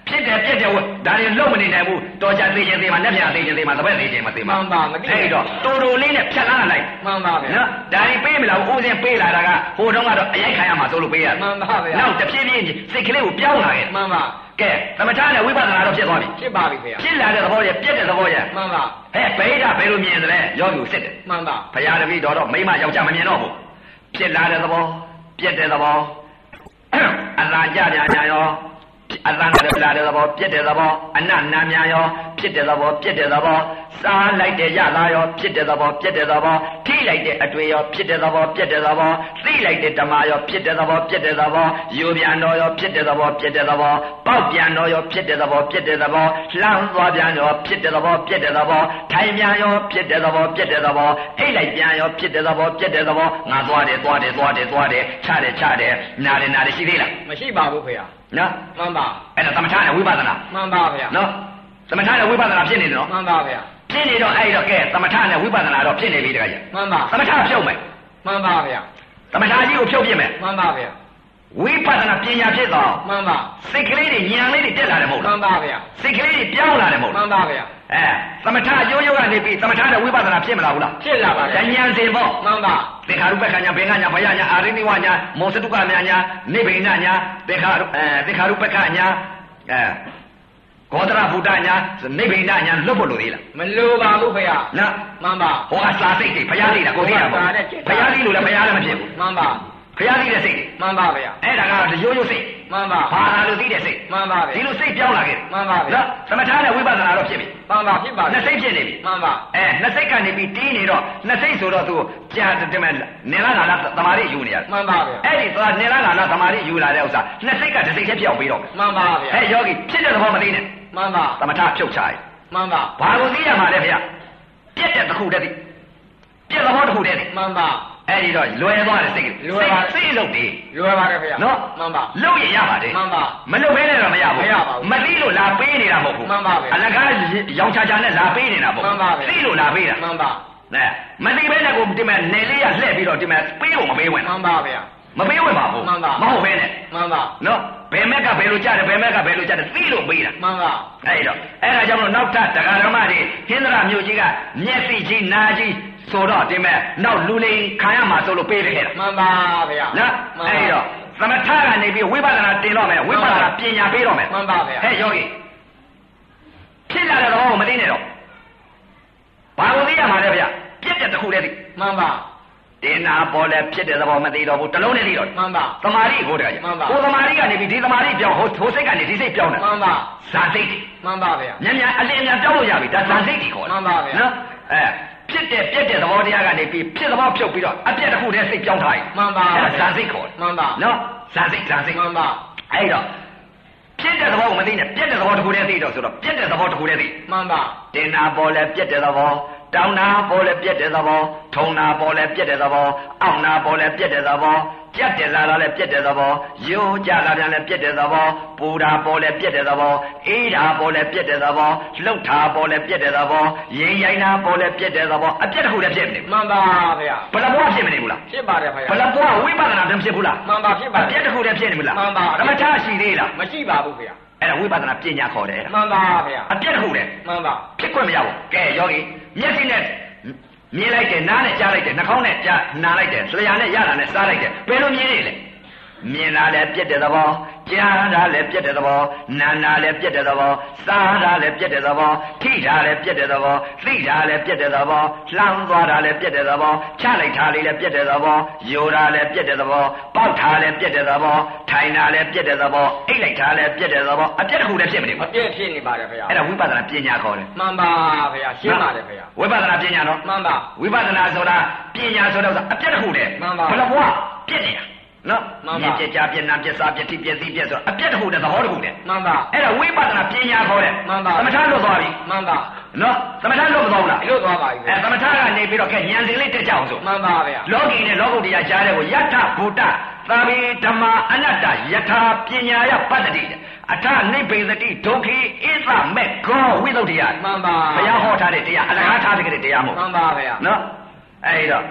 ဖြစ်တယ်ပြက်တယ်ဝဒါတွေလုံးမနေနိုင်ဘူးတော်ကြသေးချင်းသေးမှလက်ပြသေးချင်းသေးမှသဘက်သေးချင်းမသေးမှမှန်ပါမသိအဲ့တော့တူတူလေးနဲ့ဖြတ်လာလိုက်မှန်ပါဗျာနော်ဒါတွေပေးမလားဦးစင်းပေးလာတာကဟိုတုန်းကတော့အရိုက်ခံရမှာဆိုလို့ပေးရမှန်ပါဗျာနောက်တဖြည်းဖြည်းစိတ်ကလေးကိုပြောင်းလာခဲ့မှန်ပါကဲသမထနဲ့ဝိပဿနာတော့ဖြစ်သွားပြီဖြစ်ပါပြီဗျာဖြစ်လာတဲ့သဘောရဲ့ပြက်တဲ့သဘောရဲ့မှန်ပါဟဲ့ဘိဓာဘယ်လိုမြင်သလဲယောဂီကိုစစ်တယ်မှန်ပါဘုရားတပည့်တော်တော့မိမယောက်ျားမမြင်တော့ဘူးဖြစ်လာတဲ့သဘောပြက်တဲ့သဘောအလားကြကြညာရောအသံကလည်းလာတဲ့သဘောပြက်တဲ့သဘောအနနာများရောဖြစ်တဲ့သဘောပြက်တဲ့သဘောစားလိုက်တဲ့ရသားရောဖြစ်တဲ့သဘောပြက်တဲ့သဘောထိလိုက်တဲ့အတွေ့ရောဖြစ်တဲ့သဘောပြက်တဲ့သဘောသိလိုက်တဲ့ဓမ္မရောဖြစ်တဲ့သဘောပြက်တဲ့သဘောယူပြန်တော်ရောဖြစ်တဲ့သဘောပြက်တဲ့သဘောပေါက်ပြန်တော်ရောဖြစ်တဲ့သဘောပြက်တဲ့သဘောလှမ်းသွားပြန်ရောဖြစ်တဲ့သဘောပြက်တဲ့သဘောထိုင်ပြန်ရောဖြစ်တဲ့သဘောပြက်တဲ့သဘောအိတ်လိုက်ပြန်ရောဖြစ်တဲ့သဘောပြက်တဲ့သဘောငါသွားတယ်သွားတယ်သွားတယ်သွားတယ်ချတယ်ချတယ်နာတယ်နာတယ်ရှိသေးလားမရှိပါဘူးဖေ။နော်မှန်ပါအဲ့ဒါသမထနဲ့ဝိပဿနာမှန်ပါဗျာနော်သမထနဲ့ဝိပဿနာဖြစ်နေတယ်နော်မှန်ပါဗျာဖြစ်နေတော့အဲ့တော့ကဲသမထနဲ့ဝိပဿနာတော့ဖြစ်နေပြီတခါကြီးမှန်ပါသမထဖြုတ်မယ်မှန်ပါဗျာသမထကြီးကိုဖြုတ်ပြမယ်မှန်ပါဗျာဝိပဿနာပညာဖြစ်တော့မှန်ပါစိတ်ကလေးတွေဉာဏ်လေးတွေတက်လာတယ်မဟုတ်မှလားန်ပါဗျာစိတ်ကလေးတွေပြောင်းလာတယ်မဟုတ်မှလားန်ပါဗျာအဲသမထရိုးရိုးကနေပြီးသမထနဲ့ဝိပဿနာဖြစ်မလားဘူးလားဖြစ်လာပါဗျာဉာဏ်စင်ပေါ့မှန်ပါသင်္ခါရုပ္ပခညာဘေငညာဘယညာအာရိနိဝညာမောစတုကညာညာနိဗ္ဗိဏညာသင်္ခါရုအဲသင်္ခါရုပ္ပခညာအဲဂေါတရဘုဒ္ဓညာနိဗ္ဗိဏညာလွတ်ဖို့လိုသေးလားမလိုပါဘူးဖေ။နော်မှန်ပါဟောအစာစိတ်တွေဘုရားသိတာကိုသိတာပေါ့ဘုရားသိလို့လည်းဘုရားလည်းမဖြစ်ဘူးမှန်ပါဘုရားသိတဲ့စိတ်တွေမှန်ပါဗျာအဲ့ဒါကတော့ရိုးရိုးစိတ်မှန်ပါဘာသာလို့သိတဲ့စိတ်မှန်ပါဗျာဒီလိုစိတ်ပြောင်းလာခဲ့တယ်မှန်ပါဗျာနော်သမထနဲ့ဝိပဿနာတော့ဖြစ်ပြီမှန်ပါဖြစ်ပါနှစ်စိတ်ဖြစ်နေပြီမှန်ပါအဲနှစ်စိတ်ကနေပြီးတီးနေတော့နှစ်စိတ်ဆိုတော့သူကြာတယ်မဲ့နေလာလာသမာဓိယူနေရတယ်မှန်ပါဗျာအဲ့ဒီသွားနေလာလာသမာဓိယူလာတဲ့ဥစ္စာနှစ်စိတ်ကတစ်စိတ်ချက်ပြောင်းပြီးတော့မှန်ပါဗျာအဲယောဂီဖြစ်တဲ့သဘောမသိနဲ့မှန်ပါသမထဖြုတ်ချရမှန်ပါဘာကိုသိရမှာလဲဗျာပြက်တဲ့တစ်ခုတည်းသိပြက်သဘောတစ်ခုတည်းသိမှန်ပါအဲ့ဒီတော့လွယ်သွားတယ်စိတ်ကလွယ်ပါစိတ်လုံးတည်လွယ်ပါတယ်ဖေ။နော်မှန်ပါလုံးရင်ရပါတယ်မှန်ပါမလုံးဘဲနဲ့တော့မရဘူးမရပါဘူးမသိလို့လာပေးနေတာမဟုတ်ဘူးမှန်ပါဗျာအလကားရောင်ချာချာနဲ့လာပေးနေတာမဟုတ်မှန်ပါဗျာသိလို့လာပေးတာမှန်ပါနဲမသိဘဲနဲ့ကိုဒီမဲ့နယ်လေးရလှည့်ပြီးတော့ဒီမဲ့ပေးဖို့မပေးဝင်မှန်ပါဗျာမပေးဝင်ပါဘူးမှန်ပါမဟုတ်ဘဲနဲ့မှန်ပါနော်ဘယ်မက်ကဘယ်လိုကြတယ်ဘယ်မက်ကဘယ်လိုကြတယ်သိလို့ပေးတာမှန်ပါအဲ့တော့အဲ့ဒါကြောင့်မလို့နောက်ထပ်တရားဓမ္မတွေဟင်္ဒရာမြို့ကြီးကမျက်စိကြီးနာကြီးဆိုတော့ဒီမဲ့နောက်လူလိန်ခံရမှာဆိုလို့ပေးခဲ့တာမှန်ပါဗျာနော်အဲ့တော့သမထကနေပြီးဝိပဿနာတင်တော့မယ်ဝိပဿနာပညာပေးတော့မယ်မှန်ပါဗျာဟဲ့ယောဂီဖြစ်လာတဲ့တော့မသိနဲ့တော့ဘာလို့သိရမှာလဲဗျပြက်တဲ့တစ်ခုတည်းသိမှန်ပါတင်နာပေါ်လဲဖြစ်တဲ့သဘောမသိတော့ဘူးတစ်လုံးနဲ့သိတော့မှန်ပါသမာဓိကိုတည်းကမှန်ပါကိုသမာဓိကနေပြီးဒီသမာဓိပြောင်းဟိုဟိုစိတ်ကနေဒီစိတ်ပြောင်းတယ်မှန်ပါဇာစိတ်မှန်ပါဗျာညံ့ညံ့အလင်းအမြန်ပြောင်းလို့ရပြီဒါဇာစိတ်ကြီးခေါ်တယ်မှန်ပါဗျာနော်အဲဖြစ်တဲ့ပြက်တဲ့သဘောတရားကနေပြီးဖြစ်သဘောဖြုတ်ပြီးတော့အပြက်တစ်ခုတည်းစိတ်ပြောင်းထားရင်မှန်ပါအဲဒါဇာစိတ်ခေါ်တယ်မှန်ပါနော်ဇာစိတ်ဇာစိတ်မှန်ပါအဲ့တော့ဖြစ်တဲ့သဘောကိုမသိနဲ့ပြက်တဲ့သဘောတစ်ခုတည်းသိတော့ဆိုတော့ပြက်တဲ့သဘောတစ်ခုတည်းသိမှန်ပါတင်နာပေါ်လဲပြက်တဲ့သဘောတောင်းနာပေါ်လဲပြက်တဲ့သဘောထုံနာပေါ်လဲပြက်တဲ့သဘောအောင့်နာပေါ်လဲပြက်တဲ့သဘောကြက်တယ်လာလာလဲပြက်တဲ့သဘောရိုးကြလာပြန်လဲပြက်တဲ့သဘောပူတာပေါ်လဲပြက်တဲ့သဘောအေးတာပေါ်လဲပြက်တဲ့သဘောလှုပ်တာပေါ်လဲပြက်တဲ့သဘောရင်ရိုင်းတာပေါ်လဲပြက်တဲ့သဘောအပြက်တစ်ခုတည်းဖြစ်နေဘူးမှန်ပါဗျာဘလဘွားဖြစ်မနေဘူးလားဖြစ်ပါတယ်ဖေ။ဘလဘွားဝိပဿနာတည်းဖြစ်ဘူးလားမှန်ပါဖြစ်ပါအပြက်တစ်ခုတည်းဖြစ်နေဘူးလားမှန်ပါဓမ္မချရှိသေးလားမရှိပါဘူးဖေ။အဲ့ဒါဝိပဿနာပညာခေါ်တယ်မှန်ပါဗျာအပြက်တစ်ခုတည်းမှန်ပါဖြစ်ခွင့်မရဘူးကဲယောဂီမျက်စိနဲ့မြင်လိုက်တယ်နားနဲ့ကြားလိုက်တယ်နှာခေါင်းနဲ့ကြားနားလိုက်တယ်လျှာနဲ့ရတာနဲ့စားလိုက်တယ်ဘယ်လိုမြင်နေလဲမြင်တာလည်းပြက်တဲ့သဘောကြားတာလည်းပြက်တဲ့သဘောနားတာလည်းပြက်တဲ့သဘောစားတာလည်းပြက်တဲ့သဘောထိတာလည်းပြက်တဲ့သဘောသိတာလည်းပြက်တဲ့သဘောလှမ်းသွားတာလည်းပြက်တဲ့သဘောချလိုက်တာလေးလည်းပြက်တဲ့သဘောယိုတာလည်းပြက်တဲ့သဘောပေါက်တာလည်းပြက်တဲ့သဘောထိုင်တာလည်းပြက်တဲ့သဘောအိတ်လိုက်တာလည်းပြက်တဲ့သဘောအပြက်တစ်ခုလည်းဖြစ်မနေအဘူးပြည့်ဖြစ်နေပါတယ်ဖေ။အဲ့ဒါဝိပဿနာပညာခေါ်တယ်မှန်ပါဗျာရှင်းပါတယ်ဖေ။ဝိပဿနာပညာနော်မှန်ပါဝိပဿနာဆိုတာပညာဆိုတာအပြက်တစ်ခုတည်းမှန်ပါဘလဘွားပြက်နေတာနော်မှန်ပါမြင်ပြကြပြက်နာပြက်စားပြက်ထိပြက်သိပြက်ဆိုတာအပြက်တစ်ခုတည်းသဘောတစ်ခုတည်းမှန်ပါအဲ့ဒါဝိပဿနာပညာခေါ်တယ်မှန်ပါသမထလွတ်သွားပြီမှန်ပါနော်သမထလွတ်မသွားဘူးလားလွတ်သွားပါပြီအဲသမထကနေပြီးတော့ကဲဉာဏ်စဉ်လေးတက်ကြအောင်ဆိုမှန်ပါဗျာလောကီနဲ့လောကုတ္တရာကြားတဲ့ကိုယထဘုဒ္ဓသာဝေဓမ္မာအနတ္တယထာပညာယပတ္တိအထနိဗ္ဗေသတိဒုက္ခိဣသမက်ကောဝိသုဒ္ဓိယမှန်ပါဘုရားဟောထားတဲ့တရားအလကားထားတဲ့တရားမဟုတ်မှန်ပါဗျာနော်အဲ့တော့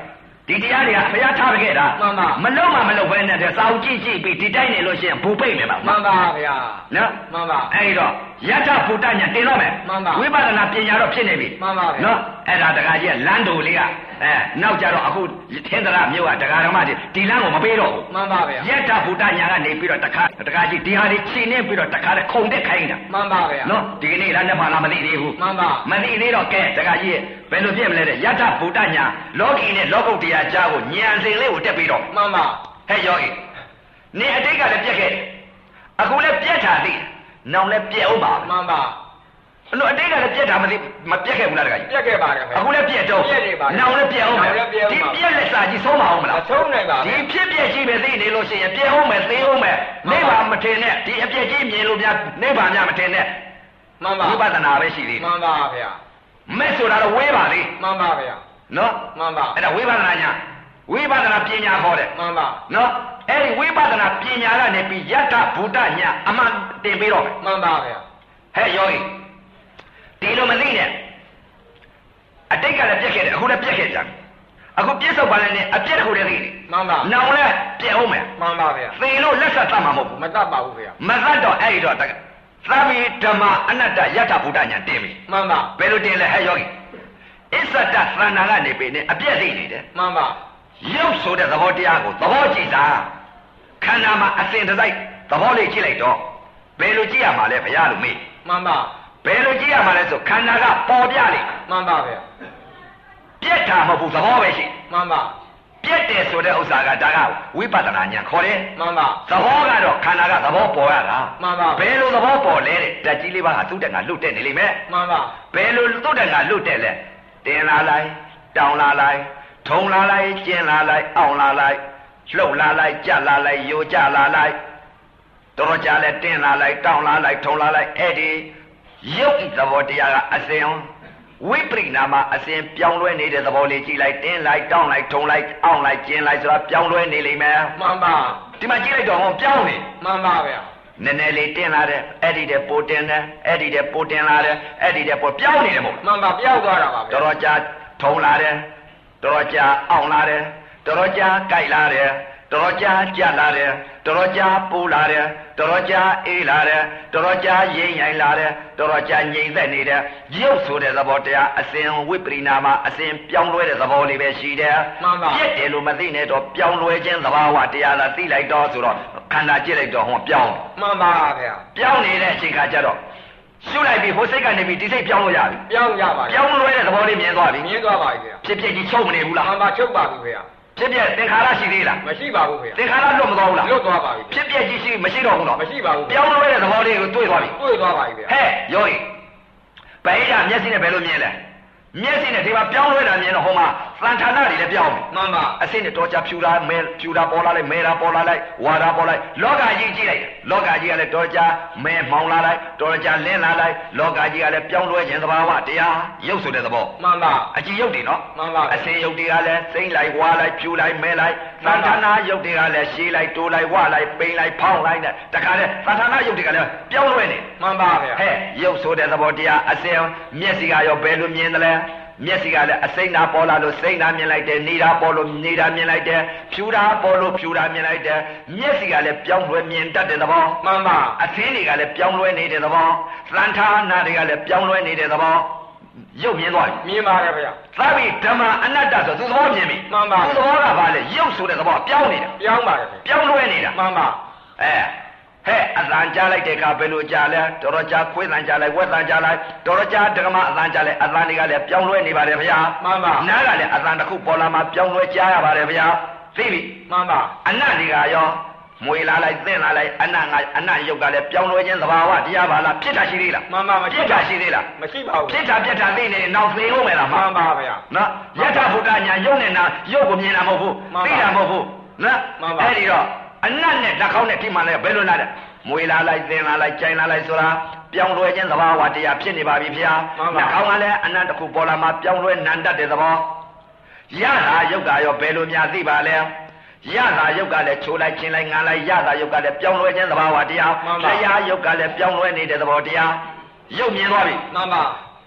ဒီတရားတွေကဘုရားထားခဲ့တာမှန်ပါမလုံးမမလုံးပဲနဲ့တဲ့စာအုပ်ကြည့်ကြည့်ပြီးဒီတိုင်းနေလို့ရှိရင်ဘူပိတ်နေပါမှန်ပါဗျာနော်မှန်ပါအဲ့တော့ယထာဘုဒ္ဓညာတင်တော့မယ်မှန်ပါဝိပဿနာပညာတော့ဖြစ်နေပြီမှန်ပါဗျာနော်အဲ့ဒါတခါကြီးကလမ်းတူလေးကအဲနောက်ကြတော့အခုသင်္ဒရာမြို့ကတခါဓမ္မကြီးဒီလမ်းကိုမပေးတော့ဘူးမှန်ပါဗျာယထာဘုဒ္ဓညာကနေပြီးတော့တခါတခါကြီးဒီဟာလေးချိန်နေပြီးတော့တခါလေးခုံတက်ခိုင်းတာမှန်ပါဗျာနော်ဒီကနေ့လည်းနှစ်ပါးလားမသိသေးဘူးမှန်ပါမသိသေးတော့ကဲတခါကြီးဘယ်လိုဖြစ်မလဲတဲ့ယထာဘုဒ္ဓညာလောကီနဲ့လောကုတ္တရာကြားကိုဉာဏ်စဉ်လေးကိုတက်ပြီးတော့မှန်ပါဟဲ့ယောဂီနေအတိတ်ကလည်းပြက်ခဲ့တယ်အခုလည်းပြက်တာသိနောင်လည်းပြက်အောင်ပါမှန်ပါအလို့အတိတ်ကလည်းပြက်တာမသိမပြက်ခဲ့ဘူးလားတခါကြီးပြက်ခဲ့ပါတယ်ဗျာအခုလည်းပြက်တော့ပြက်နေပါနောင်လည်းပြက်အောင်နောင်လည်းပြက်အောင်ဒီပါပြက်လက်စာကြီးဆုံးမအောင်မလားမဆုံးနိုင်ပါဒီဗျာဖြစ်ပြက်ကြီးပဲသိနေလို့ရှိရင်ပြက်အောင်မယ်သိအောင်မယ်မှနိန်ဗ္ပါဗာန်မထင်နဲ့ဒီအပြက်ကြီးမြင်လို့များနိဗ္ဗာန်များမထင်နဲ့မှန်ပါဝိပဿနာပဲရှိသေးတယ်မှန်ပါဗျာမဲ့ဆိုတာတော့ဝေးပါသေးမှန်ပါဗျာနော်မှန်ပါအဲ့ဒါဝိပဿနာညာဝိပဿနာပညာခေါ်တယ်မှန်ပါနော်အဲ့ဒီဝိပဿနာပညာကနေပြီးယတဗုဒ္ဓညာအမှန်တင်ပြီးတော့မယ်မှန်ပါဗျာဟဲ့ယောဂီဒီလိုမသိနဲ့အတိတ်ကလည်းပြက်ခဲ့တယ်အခုလည်းပြက်ခဲ့ကြတယ်အခုပြစ္ဆုတ်ပါလည်းနဲ့အပြက်တစ်ခုတည်းသိတယ်မှန်ပါနောင်လည်းပြက်အောင်မယ်မှန်ပါဗျာသေလို့လက်ဆက်သတ်မှာမဟုတ်ဘူးမတတ်ပါဘူးဗျာမသတ်တော့အဲ့ဒီတော့သဗ္ဗေဓမ္မအနတ္တယတဗုဒ္ဓညာတင်ပြီမှန်ပါဘယ်လိုတင်လဲဟဲ့ယောဂီအစ္ဆတသန္တာကနေပြီနဲ့အပြက်သိနေတယ်မှန်ပါရုပ်ဆိုတဲ့သဘောတရားကိုသဘောကြည့်တာခန္ဓာမှာအစဉ်တစိုက်သဘောလေးကြည့်လိုက်တော့ဘယ်လိုကြည့်ရမှာလဲဘုရားလို့မေးမှန်ပါဘယ်လိုကြည့်ရမှာလဲဆိုခန္ဓာကပေါ်ပြလိမ့်မှန်ပါဗျာပြက်တာမဟုတ်ဘူးသဘောပဲရှိမှန်ပါပြက်တယ်ဆိုတဲ့ဥစ္စာကဒါကဝိပဿနာဉာဏ်ခေါ်တယ်မှန်ပါသဘောကတော့ခန္ဓာကသဘောပေါ်ရတာမှန်ပါဘယ်လိုသဘောပေါ်လဲတဲ့ဓာတ်ကြီးလေးပါးကသူ့တက်ငါလွတ်တက်နေလိမ့်မယ်မှန်ပါဘယ်လိုသူ့တက်ငါလွတ်တက်လဲတင်လာလိုက်တောင်းလာလိုက်ထုံလာလိုက်ကျင်းလာလိုက်အောင်လာလိုက်လှုပ်လာလိုက်ကြလာလိုက်ယိုကြလာလိုက်တော်ကြလဲတင်းလာလိုက်တောင်းလာလိုက်ထုံလာလိုက်အဲ့ဒီရုပ်ဤသဘောတရားကအစဉ်ဝိပရိနာမအစဉ်ပြောင်းလဲနေတဲ့သဘောလေးကြည့်လိုက်တင်းလိုက်တောင်းလိုက်ထုံလိုက်အောင်လိုက်ကျင်းလိုက်ဆိုတာပြောင်းလဲနေလိမ့်မယ်မှန်ပါဒီမှာကြည့်လိုက်တော့ဟောပြောင်းနေမှန်ပါဗျာနည်းနည်းလေးတင်းလာတယ်အဲ့ဒီတဲ့ပိုတင်တယ်အဲ့ဒီတဲ့ပိုတင်လာတယ်အဲ့ဒီတဲ့ပိုပြောင်းနေတယ်မဟုတ်မှန်ပါပြောက်သွားတာပါဗျာတော်တော်ကြာထုံလာတယ်တော်တော်ကြာအောင်လာတယ်တော်တော်ကြာကြိုက်လာတယ်တော်တော်ကြာကြက်လာတယ်တော်တော်ကြာပူလာတယ်တော်တော်ကြာအေးလာတယ်တော်တော်ကြာရိမ့်ရိုင်လာတယ်တော်တော်ကြာငြိမ်သက်နေတယ်ရုပ်ဆိုတဲ့သဘောတရားအစဉ်ဝိပရိနာမအစဉ်ပြောင်းလဲတဲ့သဘောလေးပဲရှိတယ်မှန်ပါပြည့်တယ်လို့မသိနဲ့တော့ပြောင်းလဲခြင်းသဘာဝတရားသာသိလိုက်တော့ဆိုတော့ခန္ဓာကြည့်လိုက်တော့ဟောပြောင်းမှန်ပါဗျာပြောင်းနေတဲ့အချိန်ခါကျတော့ရှုလိုက်ပြီဟိုစိတ်ကနေပြီဒီစိတ်ပြောင်းလို့ရပြီပြောင်းရပါဗျာပြောင်းလဲတဲ့သဘောလေးမြင်သွားပြီမြင်သွားပါပြီဗျာဖြစ်ဖြစ်ကြီးချုပ်မနေဘူးလားမှန်ပါချုပ်ပါပြီဗျာဖြစ်ဖြစ်သင်္ခါရရှိသေးလားမရှိပါဘူးဗျာသင်္ခါရလွတ်မသွားဘူးလားလွတ်သွားပါပြီဖြစ်ဖြစ်ကြီးရှိမရှိတော့ဘူးနော်မရှိပါဘူးပြောင်းလဲတဲ့သဘောလေးကိုတွေ့သွားပြီတွေ့သွားပါပြီဗျာဟဲ့ယောဂီဘယ်ရမျက်စိနဲ့ဘယ်လိုမြင်လဲမျက်စိနဲ့ဒီမှာပြောင်းလဲတာမြင်တော့ဟိုမှာသံဌာနတွေလည်းပြောင်းပြီမှန်ပါအစင်းနဲ့တော်ကြဖြူတာမဲဖြူတာပေါ်လာလိုက်မဲတာပေါ်လာလိုက်ဝါတာပေါ်လိုက်လောကကြီးကြည့်လိုက်လောကကြီးကလည်းတော်ကြမဲမှောင်လာလိုက်တော်ကြလင်းလာလိုက်လောကကြီးကလည်းပြောင်းလဲခြင်းသဘာဝတရားရုပ်ဆိုတဲ့သဘောမှန်ပါအကြည့်ရုပ်တွေနော်မှန်ပါအစင်းရုပ်တွေကလည်းစိမ့်လိုက်ဝါလိုက်ဖြူလိုက်မဲလိုက်သံဌာနရုပ်တွေကလည်းရှည်လိုက်တိုးလိုက်ဝလိုက်ပိန်လိုက်ဖောင်းလိုက်နဲ့တခါတည်းသံဌာနရုပ်တွေကလည်းပြောင်းလဲနေမှန်ပါဗျာဟဲ့ရုပ်ဆိုတဲ့သဘောတရားအစင်းမျက်စိကရောဘယ်လိုမြင်သလဲမျက်စိကလည်းအစိမ့်နာပေါ်လာလို့စိမ့်နာမြင်လိုက်တယ်နေတာပေါ်လို့နေတာမြင်လိုက်တယ်ဖြူတာပေါ်လို့ဖြူတာမြင်လိုက်တယ်မျက်စိကလည်းပြောင်းလဲမြင်တတ်တဲ့သဘောမှန်ပါအသင်းတွေကလည်းပြောင်းလဲနေတဲ့သဘောသံဌာနတွေကလည်းပြောင်းလဲနေတဲ့သဘောရုပ်မြင်သွားပြီမြင်ပါတယ်ဗျာသဗ္ဗေဓမ္မအနတ္တဆိုသူသဘောမြင်ပြီမှန်ပါသူသဘောကဘာလဲရုပ်ဆိုတဲ့သဘောပြောင်းနေတာပြောင်းပါတယ်ဗျာပြောင်းလဲနေတာမှန်ပါအဲဟဲ့အသံကြားလိုက်တဲ့အခါဘယ်လိုကြားလဲတော်တော်ကြားခွေးသံကြားလိုက်ဝက်သံကြားလိုက်တော်တော်ကြားဓမ္မအသံကြားလိုက်အသံတွေကလည်းပြောင်းလဲနေပါတယ်ဗျာမှန်ပါနားကလည်းအသံတစ်ခုပေါ်လာမှပြောင်းလဲကြားရပါတယ်ဗျာသိပြီမှန်ပါအနတ်တွေကရောမွေလာလိုက်သင်လာလိုက်အနတ်ငါအနတ်ရုပ်ကလည်းပြောင်းလဲခြင်းသဘာဝတရားပါလားဖြစ်တာရှိသေးလားမှန်ပါမဖြစ်တာရှိသေးလားမရှိပါဘူးဖြစ်တာပြက်တာသိနေနောက်သိအောင်မယ်လားမှန်ပါဗျာနော်ယထာဘုဒ္ဓညာရုပ်နဲ့နာရုပ်ကိုမြင်တာမဟုတ်ဘူးမှန်ပါသိတာမဟုတ်ဘူးနော်မှန်ပါအဲ့ဒီတော့အနတ်နဲ့လက်ကောင်းနဲ့ထိမှန်လဲဘယ်လိုလားတဲ့မွေလာလိုက်သင်လာလိုက်ကြိုင်လာလိုက်ဆိုတာပြောင်းလဲခြင်းသဘာဝတရားဖြစ်နေပါပြီဗျာမှန်ပါလက်ကောင်းကလည်းအနတ်တစ်ခုပေါ်လာမှပြောင်းလဲနန္တတဲ့သဘောယထာယုတ်ကရောဘယ်လိုများသိပါလဲရတာယုတ်ကလည်းချိုးလိုက်ချင်းလိုက်ငါလိုက်ရတာယုတ်ကလည်းပြောင်းလဲခြင်းသဘာဝတရားမှန်ပါတရားယုတ်ကလည်းပြောင်းလဲနေတဲ့သဘောတရားရုပ်မြင်သွားပြီမှန်ပါ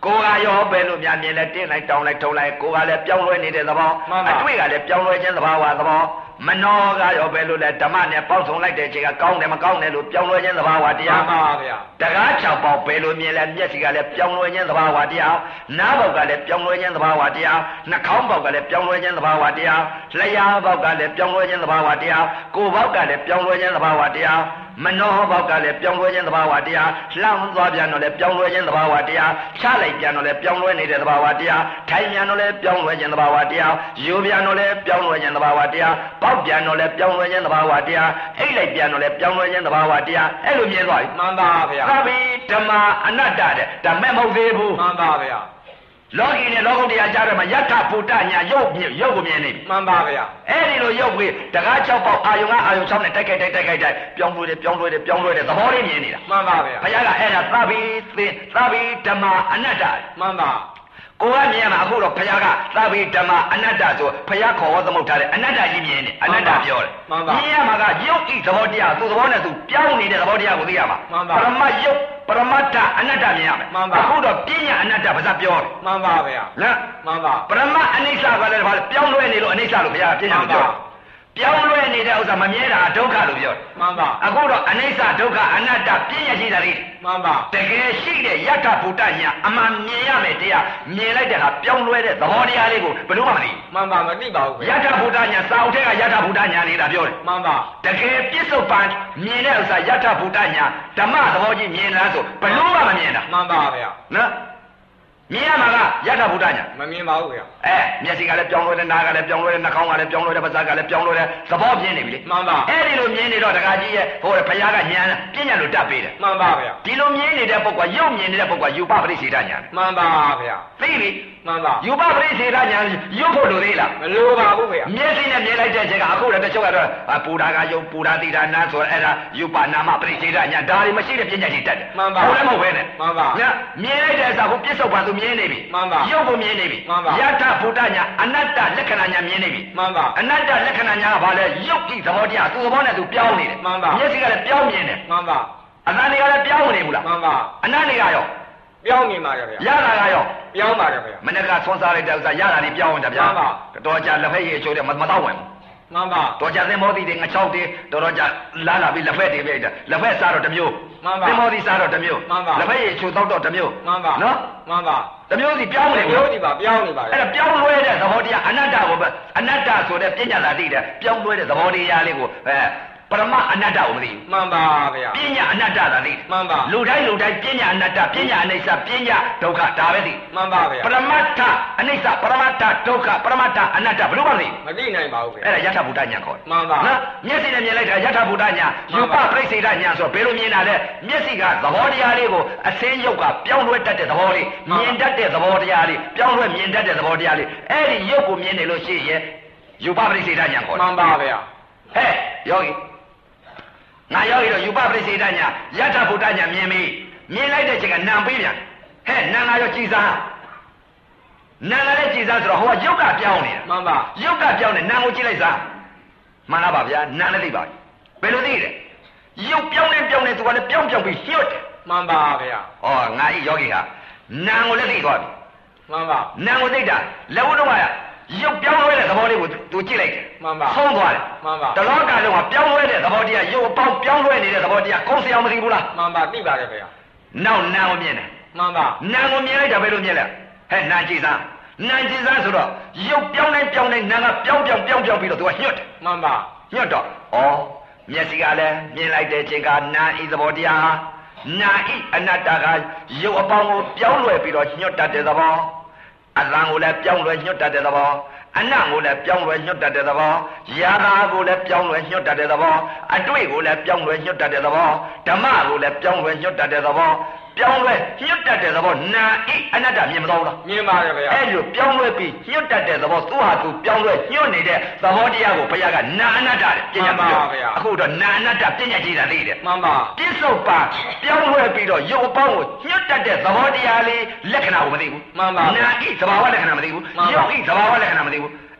ကိုယ်ကရောပဲလို့များမြင်လဲတင်းလိုက်တောင်းလိုက်ထုံလိုက်ကိုယ်ကလည်းပြောင်းလဲနေတဲ့သဘောအတွေ့ကလည်းပြောင်းလဲခြင်းသဘာဝသဘောမနောကရောပဲလို့လဲဓမ္မနဲ့ပေါင်းစုံလိုက်တဲ့ချိန်ကကောင်းတယ်မကောင်းတယ်လို့ပြောင်းလဲခြင်းသဘာဝတရားမှန်ပါဗျာတကား၆ပေါက်ပဲလို့မြင်လဲမျက်စိကလည်းပြောင်းလဲခြင်းသဘာဝတရားနားပေါက်ကလည်းပြောင်းလဲခြင်းသဘာဝတရားနှာခေါင်းပေါက်ကလည်းပြောင်းလဲခြင်းသဘာဝတရားလျှာပေါက်ကလည်းပြောင်းလဲခြင်းသဘာဝတရားကိုယ်ပေါက်ကလည်းပြောင်းလဲခြင်းသဘာဝတရားမနောဘောက်ကလည်းပြောင်းလဲခြင်းသဘာဝတရားလှမ်းသွားပြန်တော့လည်းပြောင်းလဲခြင်းသဘာဝတရားချလိုက်ပြန်တော့လည်းပြောင်းလဲနေတဲ့သဘာဝတရားထိုင်ပြန်တော့လည်းပြောင်းလဲခြင်းသဘာဝတရားယူပြန်တော့လည်းပြောင်းလဲခြင်းသဘာဝတရားပေါက်ပြန်တော့လည်းပြောင်းလဲခြင်းသဘာဝတရားအိတ်လိုက်ပြန်တော့လည်းပြောင်းလဲခြင်းသဘာဝတရားအဲ့လိုမြင်သွားပြီမှန်ပါဗျာသဗ္ဗေဓမ္မာအနတ္တတဲ့ဒါမဲ့မဟုတ်သေးဘူးမှန်ပါဗျာလောကီနဲ့လောကုတ္တရာကြားထဲမှာယထာဘုဒ္ဓညာရုပ်ရုပ်ကိုမြင်နေပြီမှန်ပါဗျာအဲ့ဒီလိုရုပ်ပြီးတကား၆ပေါက်အာယုံကအာယုံ၆နဲ့တိုက်ခိုက်တိုက်တိုက်ခိုက်တိုက်ပြောင်းလဲတယ်ပြောင်းလဲတယ်ပြောင်းလဲတယ်သဘောလေးမြင်နေတာမှန်ပါဗျာဘုရားကအဲ့ဒါသဗ္ဗေသင်သဗ္ဗေဓမ္မာအနတ္တမှန်ပါကိုယ်ကမြင်မှာအခုတော့ဘုရားကသဗ္ဗေဓမ္မာအနတ္တဆိုဘုရားခေါ်ဝသမုတ်ထားတယ်အနတ္တကြီးမြင်တယ်အနတ္တပြောတယ်မြင်ရမှာကရုပ်ဤသဘောတရားသူ့သဘောနဲ့သူပြောင်းနေတဲ့သဘောတရားကိုသိရမှာပရမတ်ရုပ်ပရမတ္ထအနတ္တမြင်ရမယ်အခုတော့ပညာအနတ္တဘာသာပြောတယ်မှန်ပါဗျာနော်မှန်ပါပရမတ်အနိစ္စကလည်းဘာလဲပြောင်းလဲနေလို့အနိစ္စလို့ဘုရားပညာပြောပြောင်းလဲနေတဲ့ဥစ္စာမမြဲတာဒုက္ခလို့ပြောတယ်မှန်ပါအခုတော့အနိစ္စဒုက္ခအနတ္တပညာရှိတာလေးမှန်ပါတကယ်ရှိတဲ့ယထာဘုဒ္ဓညာအမှန်မြင်ရမယ်တရားမြင်လိုက်တဲ့အခါပြောင်းလဲတဲ့သဘောတရားလေးကိုဘယ်လို့မှမသိမှန်ပါမသိပါဘူးယထာဘုဒ္ဓညာစာအုပ်ထဲကယထာဘုဒ္ဓညာလေးတာပြောတယ်မှန်ပါတကယ်ပြစ္ဆုတ်ပန်မြင်တဲ့ဥစ္စာယထာဘုဒ္ဓညာဓမ္မသဘောကြီးမြင်လားဆိုဘယ်လို့မှမမြင်တာမှန်ပါဗျာနော်မြင်ရမှာကယထာဘုဒ္ဓညာမမြင်ပါဘူးဗျာအဲမျက်စိကလည်းပြောင်းလဲတယ်နားကလည်းပြောင်းလဲတယ်နှာခေါင်းကလည်းပြောင်းလဲတယ်ပါးစပ်ကလည်းပြောင်းလဲတယ်သဘောပြင်းနေပြီလေမှန်ပါအဲ့ဒီလိုမြင်နေတော့တခါကြီးရဲ့ဟိုဘုရားကညာပညာလို့တတ်ပေးတယ်မှန်ပါဗျာဒီလိုမြင်နေတဲ့ပုဂ္ဂိုလ်ရုပ်မြင်နေတဲ့ပုဂ္ဂိုလ်ယူပပရိစေတညာမှန်ပါဗျာသိပြီမှန်ပါယူပပရိစေတညာရုပ်ဖို့လိုသေးလားမလိုပါဘူးဗျာမျက်စိနဲ့မြင်လိုက်တဲ့အချိန်ကအခုလည်းတချို့ကတော့ပူတာကရုပ်ပူတာသိတာနာဆိုအဲ့ဒါယူပနာမပရိစေတညာဒါတွေမရှိတဲ့ပညာကြီးတတ်တယ်မှန်ပါဟုတ်လည်းမဟုတ်ပဲနဲ့မှန်ပါမြင်လိုက်တဲ့အစာကိုပြစ္ဆုတ်ပါသူမြင်နေပြီမှန်ပါရုပ်ကိုမြင်နေပြီယထာဘုဒ္ဓညာအနတ္တလက္ခဏာညာမြင်နေပြီမှန်ပါအနတ္တလက္ခဏာညာကဘာလဲရုပ်ကြည့်သဘောတရားသူ့သဘောနဲ့သူပြောင်းနေတယ်မှန်ပါမျက်စိကလည်းပြောင်းမြင်တယ်မှန်ပါအသံတွေကလည်းပြောင်းနေဘူးလားမှန်ပါအနတ်တွေကရောပြောင်းနေပါကြဗျာရတာကရောပြောင်းပါကြဗျာမနေ့ကဆွမ်းစားလိုက်တဲ့ဥစ္စာရတာနေပြောင်းနေတာဗျာမှန်ပါတော်ကြလက်ဖက်ရည်ချိုးတယ်မတော့ဝင်မှန်ပါတော်ကြသင်္ဘောတိတွေငချောက်တွေတော်တော်ကြလာလာပြီးလက်ဖက်တွေပဲလက်ဖက်စားတော့တစ်မျိုးမှန်ပါသင်္ဘောတိစားတော့တစ်မျိုးလက်ဖက်ရည်ချိုးတော့တော့တစ်မျိုးမှန်ပါနော်မှန်ပါတစ်မျိုးစီပြောင်းနေမျိုးဒီပါပြောင်းနေပါအဲ့ဒါပြောင်းလဲတဲ့သဘောတရားအနတ္တကိုအနတ္တဆိုတဲ့ပညာသာသိတယ်ပြောင်းလဲတဲ့သဘောတရားလေးကိုအဲပရမအနတ္တကိုမသိဘူးမှန်ပါဗျာပညာအနတ္တသာသိမှန်ပါလူတိုင်းလူတိုင်းပညာအနတ္တပညာအနိစ္စပညာဒုက္ခဒါပဲသိမှန်ပါဗျာပရမတ္ထအနိစ္စပရမတ္ထဒုက္ခပရမတ္ထအနတ္တဘယ်လိုမှမသိမသိနိုင်ပါဘူးဗျာအဲ့ဒါယထာဘုဒ္ဓညာခေါ်တယ်မှန်ပါနော်မျက်စိနဲ့မြင်လိုက်တာယထာဘုဒ္ဓညာယူပပရိစေတညာဆိုဘယ်လိုမြင်တာလဲမျက်စိကသဘောတရားလေးကိုအစင်းရုပ်ကပြောင်းလဲတတ်တဲ့သဘောလေးမြင်တတ်တဲ့သဘောတရားလေးပြောင်းလဲမြင်တတ်တဲ့သဘောတရားလေးအဲ့ဒီရုပ်ကိုမြင်နေလို့ရှိရင်ယူပပရိစေတညာခေါ်တယ်မှန်ပါဗျာဟဲ့ယောဂီငါယောဂီတော့ယူပပရိစေတညာယထာဘုဒ္ဓညာမြင်ပြီမြင်လိုက်တဲ့ချိန်ကနံပေးပြန်ဟဲ့နံကရောကြည်စားနံကလည်းကြည်စားဆိုတော့ဟိုကရုပ်ကပြောင်းနေတာမှန်ပါရုပ်ကပြောင်းနေနံကိုကြည့်လိုက်စားမှန်လားပါဗျာနံလည်းသိပါဘယ်လိုသိတယ်ရုပ်ပြောင်းနေပြောင်းနေသူကလည်းပြောင်းပြောင်းပြီးညှို့တယ်မှန်ပါဗျာဩငါဤယောဂီဟာနံကိုလည်းသိသွားပြီမှန်ပါနံကိုသိတာလက်ဝတ်တော့ကရုပ်ပြောင်းလဲတဲ့သဘောလေးကိုသူကြည့်လိုက်တယ်မှန်ပါဆုံးသွားတယ်မှန်ပါတလောကလုံးကပြောင်းလဲတဲ့သဘောတရားရုပ်အပေါင်းပြောင်းလဲနေတဲ့သဘောတရားကိုယ်စရာမသိဘူးလားမှန်ပါသိပါတယ်ဗျာနောက်နံကိုမြင်တယ်မှန်ပါနံကိုမြင်လိုက်တာပဲလို့မြင်လိုက်ဟဲ့နံကြည်စားနံကြည်စားဆိုတော့ရုပ်ပြောင်းတိုင်းပြောင်းတိုင်းနံကပြောင်းပြောင်းပြောင်းပြောင်းပြီးတော့သူကညှွတ်တယ်မှန်ပါညှွတ်တော့ဩမျက်စိကလည်းမြင်လိုက်တဲ့ချိန်ကနံဤသဘောတရားဟာနံဤအနတ္တကရုပ်အပေါင်းကိုပြောင်းလဲပြီးတော့ညှွတ်တတ်တဲ့သဘောအလံကိုလည်းပြောင်းလဲညှွတ်တတ်တဲ့သဘောအနတ်ကိုလည်းပြောင်းလဲညှွတ်တတ်တဲ့သဘောယာသာကိုလည်းပြောင်းလဲညှွတ်တတ်တဲ့သဘောအတွေ့ကိုလည်းပြောင်းလဲညှွတ်တတ်တဲ့သဘောဓမ္မကိုလည်းပြောင်းလဲညှွတ်တတ်တဲ့သဘောပြောင်းလဲညှွတ်တတ်တဲ့သဘောနာဤအနတ္တမြင်မတော့လားမြင်ပါတယ်ဗျာအဲ့လိုပြောင်းလဲပြီးညှွတ်တတ်တဲ့သဘောသူ့ဟာသူပြောင်းလဲညှွတ်နေတဲ့သဘောတရားကိုဘုရားကနာအနတ္တတဲ့ပညာပြောအခုတော့နာအနတ္တပညာကြီးတာသိတယ်မှန်ပါပြစ္ဆုတ်ပါပြောင်းလဲပြီးတော့ရုပ်အပေါင်းကိုညှွတ်တတ်တဲ့သဘောတရားလေးလက္ခဏာကိုမသိဘူးမှန်ပါနာဤသဘာဝလက္ခဏာမသိဘူးရုပ်ဤသဘာဝလက္ခဏာမသိဘူး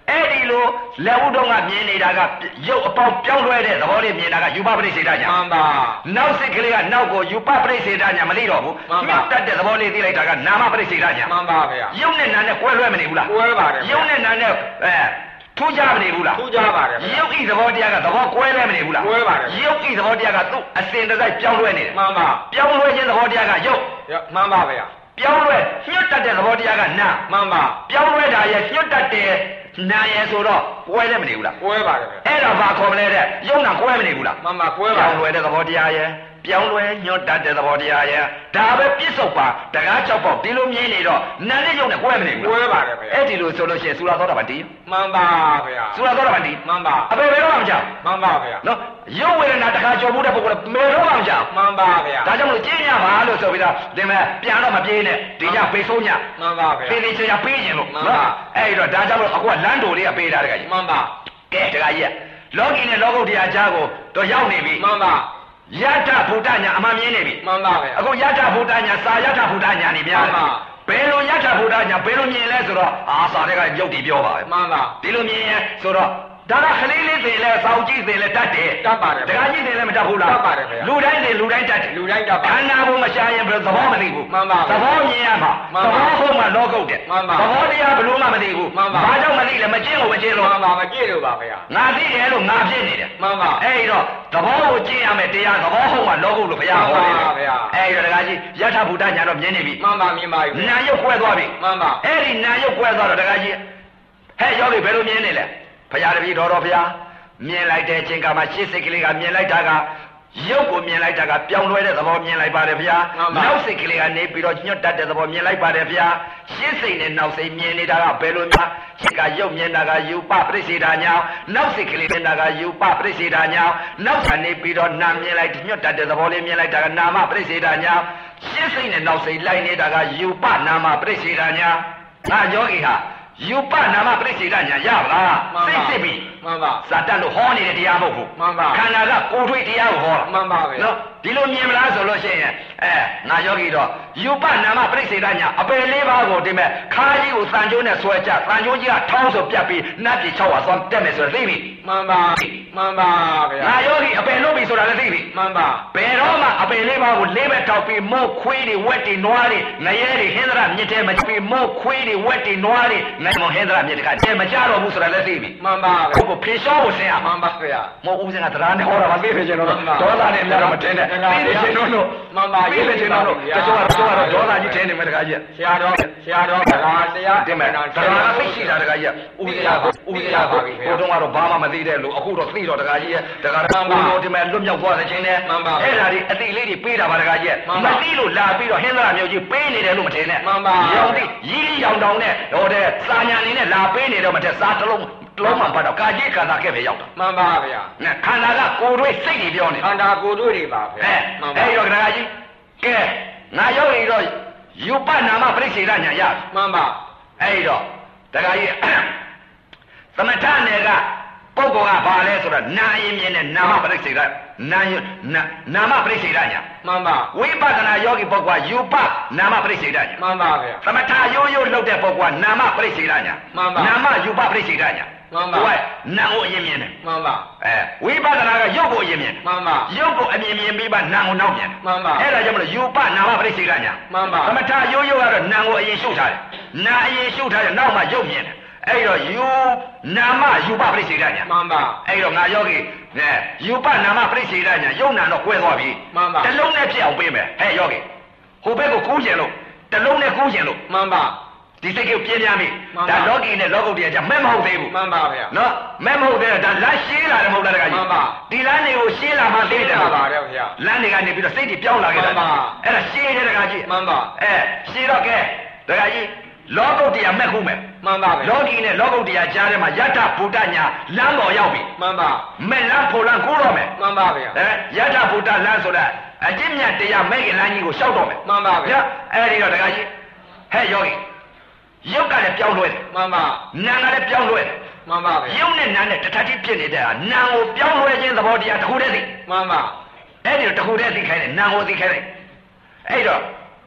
အဲ့ဒီလိုလက်ဥတော်ကမြင်နေတာကရုပ်အပေါင်းပြောင်းလဲတဲ့သဘောလေးမြင်တာကယူပပရိစေတညာမှန်ပါနောက်စိတ်ကလေးကနောက်ကိုယူပပရိစေတညာမသိတော့ဘူးမှန်တတ်တဲ့သဘောလေးသိလိုက်တာကနာမပရိစေတညာမှန်ပါဗျာရုပ်နဲ့နာနဲ့ကွဲလွဲမနေဘူးလားကွဲပါတယ်ရုပ်နဲ့နာနဲ့အဲထူးခြားမနေဘူးလားထူးခြားပါတယ်ရုပ်ဤသဘောတရားကသဘောကွဲလဲမနေဘူးလားကွဲပါတယ်ရုပ်ဤသဘောတရားကသူ့အစဉ်တစိုက်ပြောင်းလဲနေတယ်မှန်ပါပြောင်းလဲခြင်းသဘောတရားကရုပ်မှန်ပါဗျာပြောင်းလဲညှွတ်တတ်တဲ့သဘောတရားကနာမှန်ပါပြောင်းလဲတာရဲ့ညှွတ်တတ်တဲ့နာရဲ့ဆိုတော့ကွဲလဲမနေဘူးလားကွဲပါတယ်ဗျအဲ့ဒါဘာခေါ်မလဲတဲ့ရုပ်နာကွဲမနေဘူးလားမှန်ပါကွဲပါပြောင်းလဲတဲ့သဘောတရားရဲ့ပြောင်းလဲညှွတ်တတ်တဲ့သဘောတရားရဲ့ဒါပဲပြစ္ဆုတ်ပါတကား၆ပေါက်ဒီလိုမြင်နေတော့နာနဲ့ရုပ်နဲ့ကွဲမနေဘူးကွဲပါတယ်ဗျအဲ့ဒီလိုဆိုလို့ရှိရင်သုရသောတာပန်တီးမှန်ပါဗျာသုရသောတာပန်တီးမှန်ပါအပေဘယ်တော့မှမကြောက်မှန်ပါဗျာနော်ရုပ်ဝေဒနာတခါကြော်မှုတဲ့ပုဂ္ဂိုလ်မေတော့မှမကြောက်မှန်ပါဗျာဒါကြောင့်မလို့ကျင်းရပါလို့ဆိုပြီးတော့ဒီမဲ့ပြန်တော့မပြေးနဲ့ဒီညပိတ်ဆုံးညမှန်ပါဗျာပြေးနေချင်ရပေးခြင်းလို့နော်အဲ့တော့ဒါကြောင့်မလို့အခုကလမ်းတော်လေးကပေးတာတကကြီးမှန်ပါကဲတကကြီးလောကီနဲ့လောကုတ္တရာကြားကိုတော့ရောက်နေပြီမှန်ပါယတ္ထဘုဒ္ဓညာအမှန်မြင်နေပြီမှန်ပါပဲအခုယတ္ထဘုဒ္ဓညာစာယတ္ထဘုဒ္ဓညာနေများတယ်ဘယ်လိုယတ္ထဘုဒ္ဓညာဘယ်လိုမြင်လဲဆိုတော့အာစာတွေကရုပ်တည်ပြောပါပဲမှန်ပါဒီလိုမြင်ရင်ဆိုတော့ဒါကခလေးလေးသိလဲစောင်းကြည့်သိလဲတတ်တယ်တတ်ပါတယ်တခါကြည့်သိလဲမတတ်ဘူးလားတတ်ပါတယ်ဗျာလူတိုင်းသိလူတိုင်းတတ်တယ်လူတိုင်းတတ်ပါခန္ဓာကိုမရှာရင်ဘယ်သဘောမသိဘူးမှန်ပါသဘောမြင်ရမှာသဘောဟုတ်မှလောကုတ်တယ်မှန်ပါသဘောတရားဘယ်လိုမှမသိဘူးမှန်ပါဘာကြောင့်မသိလဲမကျင့်လို့မကျင့်လို့မှန်ပါမကျင့်လို့ပါဗျာငါသိတယ်လို့ငါဖြစ်နေတယ်မှန်ပါအဲ့တော့သဘောကိုကျင့်ရမယ်တရားသဘောဟုတ်မှလောကုတ်လို့ဘုရားဟောတယ်ဗျာအဲ့တော့တခါကြီးယထာဘုဒ္ဓညာတော့မြင်နေပြီမှန်ပါမြင်ပါပြီနာယုတ်ကွဲသွားပြီမှန်ပါအဲ့ဒီနာယုတ်ကွဲသွားတော့တခါကြီးဟဲ့ယောဂီဘယ်လိုမြင်နေလဲဘုရားတပည့်တော်တော်ဘုရားမြင်လိုက်တဲ့အချိန်ကမှရှေ့စိတ်ကလေးကမြင်လိုက်တာကရုပ်ကိုမြင်လိုက်တာကပြောင်းလဲတဲ့သဘောမြင်လိုက်ပါတယ်ဗျာနောက်စိတ်ကလေးကနေပြီးတော့ညွတ်တတ်တဲ့သဘောမြင်လိုက်ပါတယ်ဗျာရှေ့စိတ်နဲ့နောက်စိတ်မြင်နေတာကဘယ်လိုများရှေ့ကရုပ်မြင်တာကယူပပရိစေတာညာနောက်စိတ်ကလေးမြင်တာကယူပပရိစေတာညာနောက်ကနေပြီးတော့နာမြင်လိုက်ညွတ်တတ်တဲ့သဘောလေးမြင်လိုက်တာကနာမပရိစေတာညာရှေ့စိတ်နဲ့နောက်စိတ်လိုက်နေတာကယူပနာမပရိစေတာညာငါယောဂီဟာယူပနာမပရိစေတညာရပါလားစိတ်စစ်ပြီမှန်ပါဇာတန်လို့ဟောနေတဲ့တရားမဟုတ်ဘူးမှန်ပါခန္ဓာကကိုယ်ထွေးတရားကိုဟောတာမှန်ပါပဲနော်ဒီလိုမြင်မလားဆိုလို့ရှိရင်အဲငါယောဂီတော့ယူပနာမပရိစေတညာအပယ်လေးပါးကိုဒီမဲ့ခါကြီးကိုသံကျိုးနဲ့ဆွဲကြသံကျိုးကြီးကထောင်းဆိုပြတ်ပြီးနတ်ပြည်၆ဝါသွားတက်မယ်ဆိုတော့သိပြီမှန်ပါမှန်ပါဗျာငါယောဂီအပယ်လို့ပြီဆိုတာလည်းသိပြီမှန်ပါဘယ်တော့မှအပယ်လေးပါးကိုလေးပဲတောက်ပြီးမို့ခွေးတွေဝက်တွေနွားတွေငရဲတွေဟင်းသရမြစ်ထဲမှာပြီးမို့ခွေးတွေဝက်တွေနွားတွေငမဟင်းသရမြစ်တခါတည်းမကြတော့ဘူးဆိုတာလည်းသိပြီမှန်ပါကိုကိုဖေလျှော့ဖို့ဆင်ရမှန်ပါဗျာမို့ဦးစင်ကတရားနဲ့ဟောတာမသိဖြစ်ချင်တော့ဒေါသနဲ့လည်းမတင်းနဲ့သိဖြစ်ချင်တော့မှန်ပါရေးဖြစ်ချင်တော့တချို့ကတော့ဒေါသကြီးတင်းနေမယ်တခါကြီးဆရာတော်ဆရာတော်တရားတရားတင်မယ်တရားသိရှိတာတခါကြီးဦးစင်ကဦးစင်ကဟိုတုန်းကတော့ဘာမှမသိတဲ့လူအခုတော့သိတော့တခါကြီးရဲ့တခါတော့ဦးတော်တင်မယ်လွတ်မြောက်သွားတဲ့ချင်းနဲ့အဲ့ဒါဒီအတိလေးတွေပေးတာပါတခါကြီးမသိလို့လာပြီးတော့ဟင်းသရမျိုးကြီးပေးနေတယ်လို့မထင်နဲ့မှန်ပါရောင်တိရီးရီးရောင်တောင်နဲ့ဟိုတဲ့စာညာနေနဲ့လာပေးနေတော့မထက်စားတစ်လုံးလုံးမှပတ်တော့ကာကြီးခန္ဓာခဲ့ပဲရောက်တာမှန်ပါဗျာနဲ့ခန္ဓာကကိုယ်တွေစိတ်တွေပြောနေခန္ဓာကိုယ်တွေတွေပါဗျာမှန်ပါအဲ့တော့တခါကြီးကဲငါရောက်ရင်တော့ယူပနာမပရိစေတညာရမှန်ပါအဲ့တော့တခါကြီးသမထနယ်ကပုဂ္ဂိုလ်ကဘာလဲဆိုတော့နာရင်မြင်တဲ့နာမပရိစေတနာယနာမပရိစေတညာမှန်ပါဝိပဿနာယောဂီပုဂ္ဂိုလ်ကယူပနာမပရိစေတညာမှန်ပါဗျာသမထရိုးရိုးလုပ်တဲ့ပုဂ္ဂိုလ်ကနာမပရိစေတညာမှန်ပါနာမယူပပရိစေတညာမှန်ပါဟိုကနာကိုအရင်မြင်တယ်မှန်ပါအဲဝိပဿနာကရုပ်ကိုအရင်မြင်မှန်ပါရုပ်ကိုအမြင်မြင်ပြီးမှနာကိုနောက်မြင်မှန်ပါအဲ့ဒါကြောင့်မလို့ယူပနာမပရိစေတညာမှန်ပါသမထရိုးရိုးကတော့နာကိုအရင်ရှုထားတယ်နာအရင်ရှုထားတယ်နောက်မှရုပ်မြင်တယ်အဲ့တော့ယူနာမယူပပရိစေတညာမှန်ပါအဲ့တော့ငါယောဂီနဲယူပနာမပရိစေတညာယုံနာတော့ကွဲသွားပြီမှန်ပါတလုံးနဲ့ဖြစ်အောင်ပေးမယ်ဟဲ့ယောဂီဟိုဘက်ကိုကူးကျင်လို့တလုံးနဲ့ကူးကျင်လို့မှန်ပါဒီစိတ်ကိုပြင်းပြပြီဒါလောကီနဲ့လောကုတ္တရာကြမဲ့မဟုတ်သေးဘူးမှန်ပါဗျာနော်မဲ့မဟုတ်သေးတာလမ်းရှင်းလာတယ်မဟုတ်လားတခါကြီးမှန်ပါဒီလမ်းတွေကိုရှင်းလာမှသိတယ်မှန်ပါဗျာလမ်းတွေကနေပြီးတော့စိတ်တွေပြောင်းလာခဲ့တာမှန်ပါအဲ့ဒါရှင်းတဲ့တခါကြီးမှန်ပါအဲရှင်းတော့ကဲတခါကြီးလောကုတ္တရာမဲ့ခုမဲ့မှန်ပါပဲလောကီနဲ့လောကုတ္တရာကြားထဲမှာယတ္ထဘုဒ္ဓညာလမ်းပေါ်ရောက်ပြီမှန်ပါမဲ့လမ်းဖို့လမ်းကိုတော့မယ်မှန်ပါဗျာအဲယတ္ထဘုဒ္ဓလမ်းဆိုတဲ့အကျင့်မြတ်တရားမဲ့ခင်လမ်းကြီးကိုရှောက်တော့မယ်မှန်ပါဗျာအဲ့ဒီတော့တခါကြီးဟဲ့ယောဂီရုပ်ကလည်းပြောင်းလဲတယ်မှန်ပါနာကလည်းပြောင်းလဲတယ်မှန်ပါဗျာရုပ်နဲ့နာနဲ့တထပ်တိဖြစ်နေတဲ့ဟာနာကိုပြောင်းလဲခြင်းသဘောတရားတစ်ခုတည်းသိမှန်ပါအဲ့ဒီတော့တစ်ခုတည်းသိခိုင်းတယ်နာကိုသိခိုင်းတယ်အဲ့တော့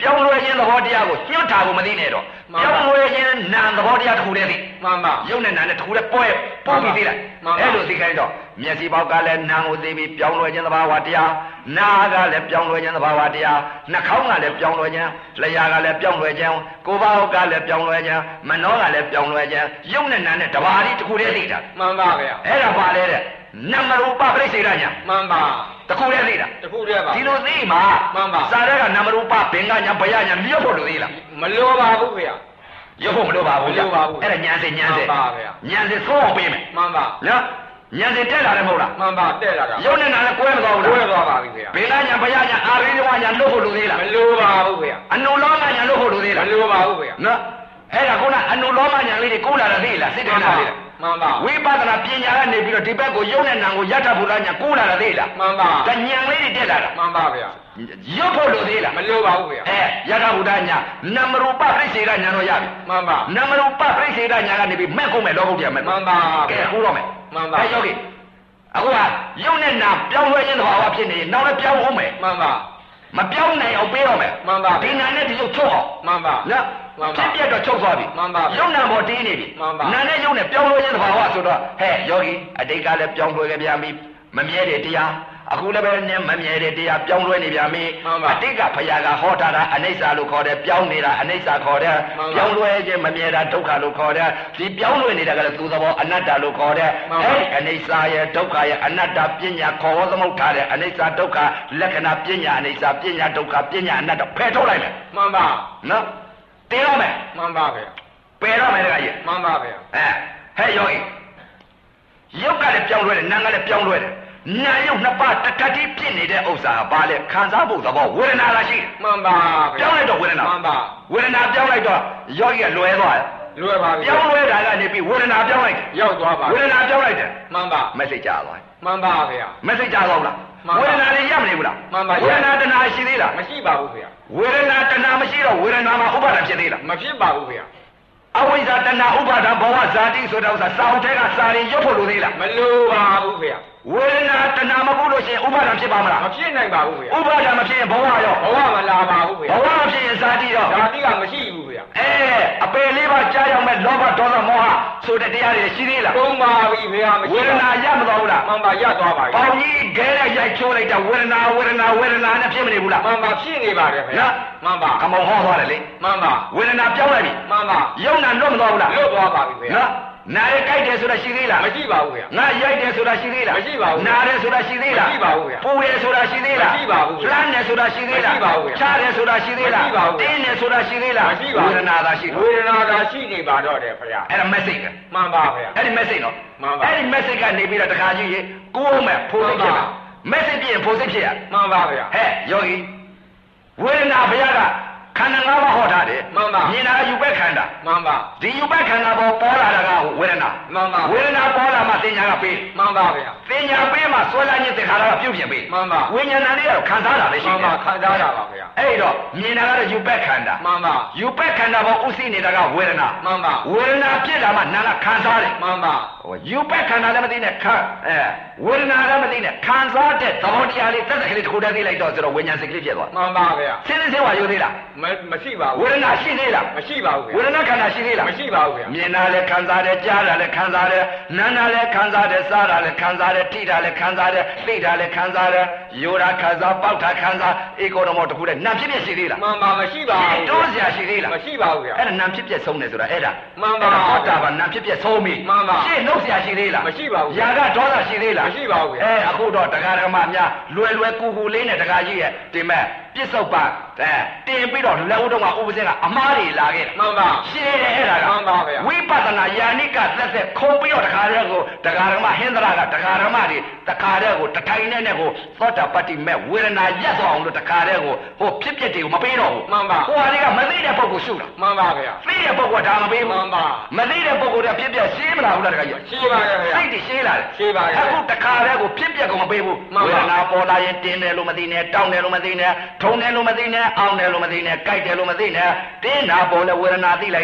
ပြောင်းလဲခြင်းသဘောတရားကိုညှို့တာကိုမသိနဲ့တော့ပြောင်းလဲခြင်းနာမ်သဘောတရားတစ်ခုတည်းသိမှန်ပါရုပ်နဲ့နာမ်နဲ့တစ်ခုတည်းပွဲပို့ပြီးသိလိုက်အဲ့လိုသိခိုင်းတော့မျက်စိပေါက်ကလည်းနာမ်ကိုသိပြီးပြောင်းလဲခြင်းသဘာဝတရားနားကလည်းပြောင်းလဲခြင်းသဘာဝတရားနှာခေါင်းကလည်းပြောင်းလဲခြင်းလျှာကလည်းပြောင်းလဲခြင်းကိုယ်ပါကလည်းပြောင်းလဲခြင်းမနှောကလည်းပြောင်းလဲခြင်းရုပ်နဲ့နာမ်နဲ့တဘာတိတစ်ခုတည်းသိတာမှန်ပါဗျာအဲ့ဒါပါလေတဲ့နမရူပပြိစေရညာမှန်ပါတခုတည်းသိတာတခုတည်းပါဒီလိုသိမှာမှန်ပါစာရဲကနမရူပဘင်္ဂညာဘယညာလျှော့ဖို့လို့သိလားမလိုပါဘူးခင်ဗျာရုပ်ဖို့မလိုပါဘူးမလိုပါဘူးအဲ့ဒါညာစေညာစေမှန်ပါဗျာညာစေသုံးအောင်ပေးမယ်မှန်ပါနော်ညာစေတက်လာတယ်မဟုတ်လားမှန်ပါတက်လာတာရုပ်နဲ့နာလည်းကွဲမသွားဘူးလားကွဲသွားပါပြီခင်ဗျာဘင်္ဂညာဘယညာအာရိယဝညာလွတ်ဖို့လို့သိလားမလိုပါဘူးခင်ဗျာအနုလောမညာလွတ်ဖို့လို့သိလားမလိုပါဘူးခင်ဗျာနော်အဲ့ဒါခုနအနုလောမညာလေးတွေကိုလာတာသိလားစိတ်ထဲလာသေးလားမှန်ပါဝိပဿနာပညာကနေပြီးတော့ဒီဘက်ကိုယုံနဲ့နာကိုယထာဘုရားညာကိုးလာတာသိလားမှန်ပါဒါဉာဏ်လေးတွေတက်လာတာမှန်ပါဗျာရုပ်ဖို့လို့သေးလားမလိုပါဘူးဗျာအဲယထာဘုရားညာနမရူပပြိစေရညာတော့ရပြီမှန်ပါနမရူပပြိစေရညာကနေပြီးမဲ့ကုန်မဲ့လောကုတ်ပြမဲ့မှန်ပါကဲဟိုတော့မယ်မှန်ပါအဲယောဂီအခုကယုံနဲ့နာပြောင်းလဲခြင်းသဘာဝဖြစ်နေနောက်လည်းပြောင်းအောင်မယ်မှန်ပါမပြောင်းနိုင်အောင်ပေးတော့မယ်မှန်ပါဒီနာနဲ့ဒီရုပ်ချုပ်အောင်မှန်ပါနော်ဖြစ်ပြတော့ချုပ်သွားပြီမှန်ပါရုပ်နာပေါ်တင်းနေပြီမှန်ပါနာနဲ့ရုပ်နဲ့ပြောင်းလဲခြင်းသဘာဝဆိုတော့ဟဲ့ယောဂီအတိတ်ကလည်းပြောင်းလဲခဲ့ပြန်ပြီမမြဲတဲ့တရားအခုလည်းပဲနဲ့မမြဲတဲ့တရားပြောင်းလဲနေပြန်ပြီအတိတ်ကဘုရားကဟောထားတာအနိစ္စလို့ခေါ်တယ်ပြောင်းနေတာအနိစ္စခေါ်တယ်ပြောင်းလဲခြင်းမမြဲတာဒုက္ခလို့ခေါ်တယ်ဒီပြောင်းလဲနေတာကလည်းသူသဘောအနတ္တလို့ခေါ်တယ်အဲ့အနိစ္စရဲ့ဒုက္ခရဲ့အနတ္တပညာခေါ်ဝသမုတ်ထားတဲ့အနိစ္စဒုက္ခလက္ခဏာပညာအနိစ္စပညာဒုက္ခပညာအနတ္တဖယ်ထုတ်လိုက်မယ်မှန်ပါနော်တေးတော့မယ်မှန်ပါဗျာပယ်တော့မယ်တခါကြီးမှန်ပါဗျာအဲဟဲ့ယောဂီရုပ်ကလည်းပြောင်းလဲတယ်နာမ်ကလည်းပြောင်းလဲတယ်နာယုတ်နှစ်ပါးတခါတည်းဖြစ်နေတဲ့ဥစ္စာဘာလဲခံစားဖို့သဘောဝေဒနာလားရှိမှန်ပါပြောင်းလိုက်တော့ဝေဒနာမှန်ပါဝေဒနာပြောင်းလိုက်တော့ယောဂီကလွယ်သွားတယ်လွယ်ပါပြီပြောင်းလဲတာကနေပြီးဝေဒနာပြောင်းလိုက်ရောက်သွားပါဝေဒနာပြောင်းလိုက်တယ်မှန်ပါမက်ဆေ့ချသွားမှန်ပါဗျာမက်ဆေ့ချသွားလားဝေဒနာတွေရမနေဘူးလားမှန်ပါဝေဒနာတဏှာရှိသေးလားမရှိပါဘူးဗျာဝေဒနာတဏှာမရှိတော့ဝေဒနာမှာဥပါဒံဖြစ်သေးလားမဖြစ်ပါဘူးဗျာအဝိဇ္ဇာတဏှာဥပါဒံဘဝဇာတိဆိုတဲ့ဥစ္စာစာအုပ်ထဲကစာရင်ရုပ်ဖို့လိုသေးလားမလိုပါဘူးဗျာဝေဒနာတဏှာမဟုတ်လို့ရှိရင်ဥပါဒံဖြစ်ပါမလားမဖြစ်နိုင်ပါဘူးဗျာဥပါဒံမဖြစ်ရင်ဘဝရောဘဝမလာပါဘူးဗျာဘဝဖြစ်ရင်ဇာတိရောဇာတိကမရှိဘူးဗျာအဲအပယ်လေးပါးကြားရောက်မဲ့လောဘဒေါသမောဟဆိုတဲ့တရားတွေရှိသေးလားသုံးပါပြီဗျာမရှိဝေဒနာရမသွားဘူးလားမှန်ပါရသွားပါပြီပေါင်းကြီးခဲတဲ့ရိုက်ချိုးလိုက်တဲ့ဝေဒနာဝေဒနာဝေဒနာနဲ့ဖြစ်မနေဘူးလားမှန်ပါဖြစ်နေပါတယ်ဗျာမှန်ပါကမောဟောသွားတယ်လေမှန်ပါဝေဒနာပြောင်းလိုက်ပြီမှန်ပါယုံနာလွတ်မသွားဘူးလားလွတ်သွားပါပြီဗျာနားရကြိုက်တယ်ဆိုတာရှိသေးလားမရှိပါဘူးဗျာငါရိုက်တယ်ဆိုတာရှိသေးလားမရှိပါဘူးနားတယ်ဆိုတာရှိသေးလားမရှိပါဘူးဗျာပူတယ်ဆိုတာရှိသေးလားမရှိပါဘူးလှမ်းတယ်ဆိုတာရှိသေးလားမရှိပါဘူးဗျာချားတယ်ဆိုတာရှိသေးလားမရှိပါဘူးတင်းတယ်ဆိုတာရှိသေးလားမရှိပါဘူးဝေဒနာသာရှိဝေဒနာသာရှိနေပါတော့တယ်ခင်ဗျာအဲ့ဒါ message ပဲမှန်ပါဗျာအဲ့ဒီ message နော်မှန်ပါအဲ့ဒီ message ကနေပြီးတော့တခါကြီးရေကိုယ်မဲ့ဖိုးစိတ်ဖြစ်တာ message ပြရင်ဖိုးစိတ်ဖြစ်ရမှန်ပါဗျာဟဲ့ယောဂီဝေဒနာဘုရားကခန္ဓာ၅ပါးဟောထားတယ်မှန်ပါမြင်တာယူပဲခန္ဓာမှန်ပါဒီယူပဲခန္ဓာပေါ်ပေါ်လာတာကဝေဒနာမှန်ပါဝေဒနာပေါ်လာမှသင်ညာကပေးမှန်ပါဗျာသင်ညာပေးမှဆွဲလာခြင်းသင်္ခါရကပြုတ်ပြင်ပေးမှန်ပါဝိညာဏလေးကတော့ခံစားတာလည်းရှိတယ်မှန်ပါခံစားတာပါဗျာအဲ့တော့မြင်တာကတော့ယူပဲခန္ဓာမှန်ပါယူပဲခန္ဓာပေါ်ဥသိနေတာကဝေဒနာမှန်ပါဝေဒနာဖြစ်တာမှနာကခံစားတယ်မှန်ပါယူပဲခန္ဓာလည်းမသိနဲ့ခံအဲဝေဒနာလည်းမသိနဲ့ခံစားတဲ့သဘောတရားလေးသက်သက်ကလေးတစ်ခုတည်းသိလိုက်တော့ဆိုတော့ဝိညာဉ်စိတ်ကလေးဖြစ်သွားမှန်ပါဗျာစဉ်းစဉ်းဝါယူသေးလားမရှိပါဘူးဝေဒနာရှိသေးလားမရှိပါဘူးဝေဒနာခန္ဓာရှိသေးလားမရှိပါဘူးဗျာမြင်တာလည်းခံစားတယ်ကြားတာလည်းခံစားတယ်နားတာလည်းခံစားတယ်စားတာလည်းခံစားတယ်ထိတာလည်းခံစားတယ်သိတာလည်းခံစားတယ်ယူတာခံစားပေါက်တာခံစားဧကောဓမောတခုတည်းနာမ်ဖြစ်ဖြစ်ရှိသေးလားမှန်ပါမရှိပါဘူးတိုးစရာရှိသေးလားမရှိပါဘူးဗျာအဲ့ဒါနာမ်ဖြစ်ဖြစ်ဆုံးတယ်ဆိုတာအဲ့ဒါမှန်ပါဟောတာပါနာမ်ဖြစ်ဖြစ်ဆုံးပြီမှန်ပါရှင်းနှုတ်စရာရှိသေးလားမရှိပါဘူးຢာကဒေါသရှိသေးလားမရှိပါဘူးဗျာအဲအခုတော့တရားဓမ္မများလွယ်လွယ်ကူကူလေးနဲ့တရားကြီးရဲ့ဒီမဲ့ပြစ္ဆုတ်ပါအဲတင်ပြီးတော့လက်ဦးတော့ကဥပဇင်းကအမားတွေလာခဲ့တယ်မှန်ပါရှင်းတယ်အဲ့ဒါကမှန်ပါဗျာဝိပဿနာယာနိကသက်သက်ခုံပြီးတော့တရားရဲကိုတရားဓမ္မဟင်္ဒရာကတရားဓမ္မတွေတရားရဲကိုတထိုင်နဲ့နဲ့ကိုသောတာပတ္တိမဲ့ဝေဒနာရက်သွားအောင်လို့တရားရဲကိုဟိုဖြစ်ဖြစ်တွေကိုမပေးတော့ဘူးမှန်ပါဟိုဟာတွေကမသိတဲ့ပုဂ္ဂိုလ်ရှုတာမှန်ပါဗျာသိတဲ့ပုဂ္ဂိုလ်ဒါမပေးဘူးမှန်ပါမသိတဲ့ပုဂ္ဂိုလ်ကဖြစ်ဖြစ်ရှင်းမလားဘူးလားတရားကြီးရှင်းပါရဲ့ဗျာသိတယ်ရှင်းလာတယ်ရှင်းပါရဲ့အခုတရားရဲကိုဖြစ်ဖြစ်ကိုမပေးဘူးဝေဒနာပေါ်လာရင်တင်းတယ်လို့မသိနဲ့တောင်းတယ်လို့မသိနဲ့ထုံတယ်လို့မသိနဲ့အောင်းတယ်လို့မသိနဲ့ကြိုက်တယ်လို့မသိနဲ့တင်းတာပေါ်လဲဝေဒနာသိလိုက်တော့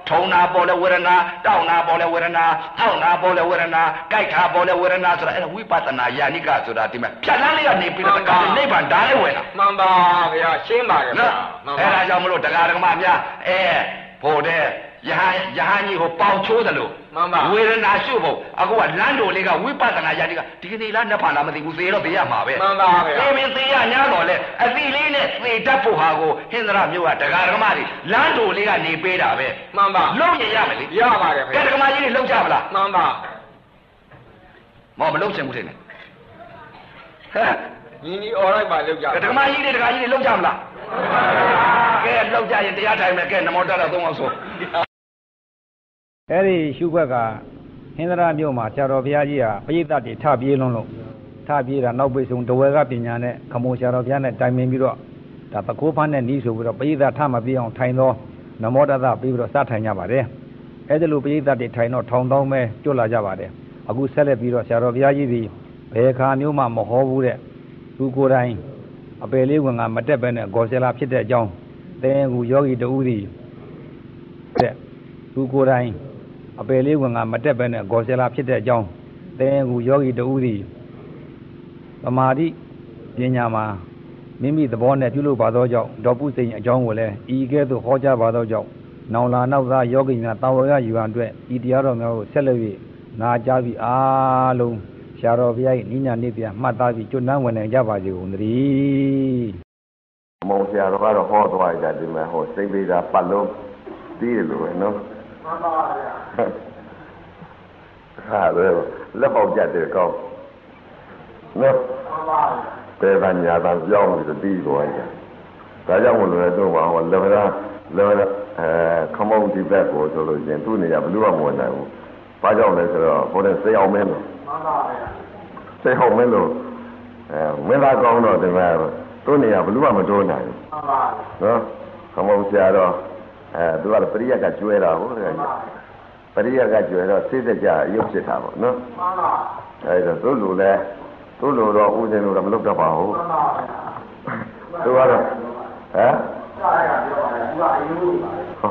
ထုံနာပေါ်လဲဝေဒနာတောက်နာပေါ်လဲဝေဒနာအောက်နာပေါ်လဲဝေဒနာကြိုက်ခါပေါ်လဲဝေဒနာဆိုတာအဲ့ဒါဝိပဿနာယာနိကဆိုတာဒီမှာဖြတ်လန်းလေးကနေပြီးတော့တခါနိဗ္ဗာန်ဓာတ်လေးဝင်တာမှန်ပါဗျာရှင်းပါရဲ့ဗျာမှန်ပါအဲ့ဒါကြောင့်မလို့တရားဓမ္မများအဲဖို့တဲ့ယဟန်ယဟန်ကြီးကိုပေါင်ချိုးတယ်လို့မှန်ပါဝေဒနာရှုဖို့အခုကလမ်းတော်လေးကဝိပဿနာယာနိကဒီကနေ့လားနှစ်ဖာလားမသိဘူးသေတော့သေရမှာပဲမှန်ပါဗျာသေမင်းသေရညာတော့လေအသီလေးနဲ့သေတတ်ဖို့ဟာကိုဟင်္ဒရာမြို့ကတရားဓမ္မတွေလမ်းတော်လေးကနေပေးတာပဲမှန်ပါလုံးရင်ရမယ်လေရပါတယ်ဗျာကဲဓမ္မကြီးတွေလုံးကြမလားမှန်ပါမောမလုံးချင်ဘူးထင်တယ်ဟဲ့ညီညီអော်လိုက်ပါလောက်ကြဓမ္မကြီးတွေတရားကြီးတွေလုံးကြမလားကဲလုံးကြရင်တရားထိုင်မယ်ကဲနမောတရသုံးအောင်ဆိုအဲ့ဒီရှုခွက်ကဟင်္ဒရာမြို့မှာဆရာတော်ဘုရားကြီးဟာပရိသတ်တွေထပြေးလွန်းလို့ထပြေးတာနောက်ပိတ်ဆုံးတဝဲကပညာနဲ့ခမိုးဆရာတော်ဘုရားနဲ့တိုင်ပင်ပြီးတော့ဒါပကိုးဖန်းနဲ့နီးဆိုပြီးတော့ပရိသတ်ထမပြေးအောင်ထိုင်သောနမောတရပြီးပြီးတော့စထိုင်ကြပါတယ်အဲ့ဒီလိုပရိသတ်တွေထိုင်တော့ထောင်တောင်းပဲကျွတ်လာကြပါတယ်အခုဆက်လက်ပြီးတော့ဆရာတော်ဘုရားကြီးဒီဘယ်ခါမျိုးမှမဟောဘူးတဲ့သူကိုယ်တိုင်အပယ်လေးဝင်ကမတက်ပဲနဲ့ဂေါ်ဆလာဖြစ်တဲ့အကြောင်းတဲကူယောဂီတူသည်တဲ့သူကိုယ်တိုင်အပယ်လေးဝင်ကမတက်ပဲနဲ့ဂေါ်ဆလာဖြစ်တဲ့အကြောင်းတဲကူယောဂီတူသည်သမာဓိပညာမှာမိမိသဘောနဲ့ပြုလုပ်ပါသောကြောင့်ဒေါပုစိန်အကြောင်းကိုလည်းဤကဲ့သို့ဟောကြားပါသောကြောင့်နောင်လာနောက်သားယောဂီများတာဝရယူရန်အတွက်ဤတရားတော်များကိုဆက်လက်၍နာကြားပြီးအားလုံးဆရာတော်ဘုရား၏နိညာနေပြန်မှတ်သားပြီးကျွတ်နှံဝင်နိုင်ကြပါစေကုန်သတည်းမောင်ဆရာတော်ကတော့ဟောသွားကြတယ်မှာဟောစိတ်ပေးတာပတ်လုံးပြီးတယ်လို့ပဲနော်မှန်ပါဗျာဟာလေလက်ပေါက်ကြတယ်ကောင်းနော်မှန်ပါပေပညာသာကြောင်းပြီးပြီးသွားကြဒါကြောင့်မလို့လည်းတော့ဟောလေဗရာလေဗရာအဲခမောင်းဒီဘက်ကိုဆိုလို့ရှင်သူ့နေရာဘယ်လိုမှမဝင်နိုင်ဘူးဘာကြောင့်လဲဆိုတော့ဟိုတဲ့စိတ်အောင်မင်းလို့မှန်ပါဗျာစိတ်အောင်မင်းလို့အဲမင်းသားကောင်းတော့ဒီမှာသူ့နေရာဘယ်လိုမှမတိုးနိုင်ဘူးမှန်ပါနော်ခမောင်းဆရာတော့အဲသူကပရိယတ်ကကျွဲတာဟုတ်တယ်ပရိယတ်ကကျွဲတော့စိတ်တကြရုပ်ဖြစ်တာပေါ့နော်မှန်ပါအဲဒါသူ့လူလဲသူ့လူတော့ဦးဇင်းလို့တော့မလုပ်တော့ပါဘူးမှန်ပါသူကတော့ဟမ်စားရပြောပါတယ်သူကအယူပါ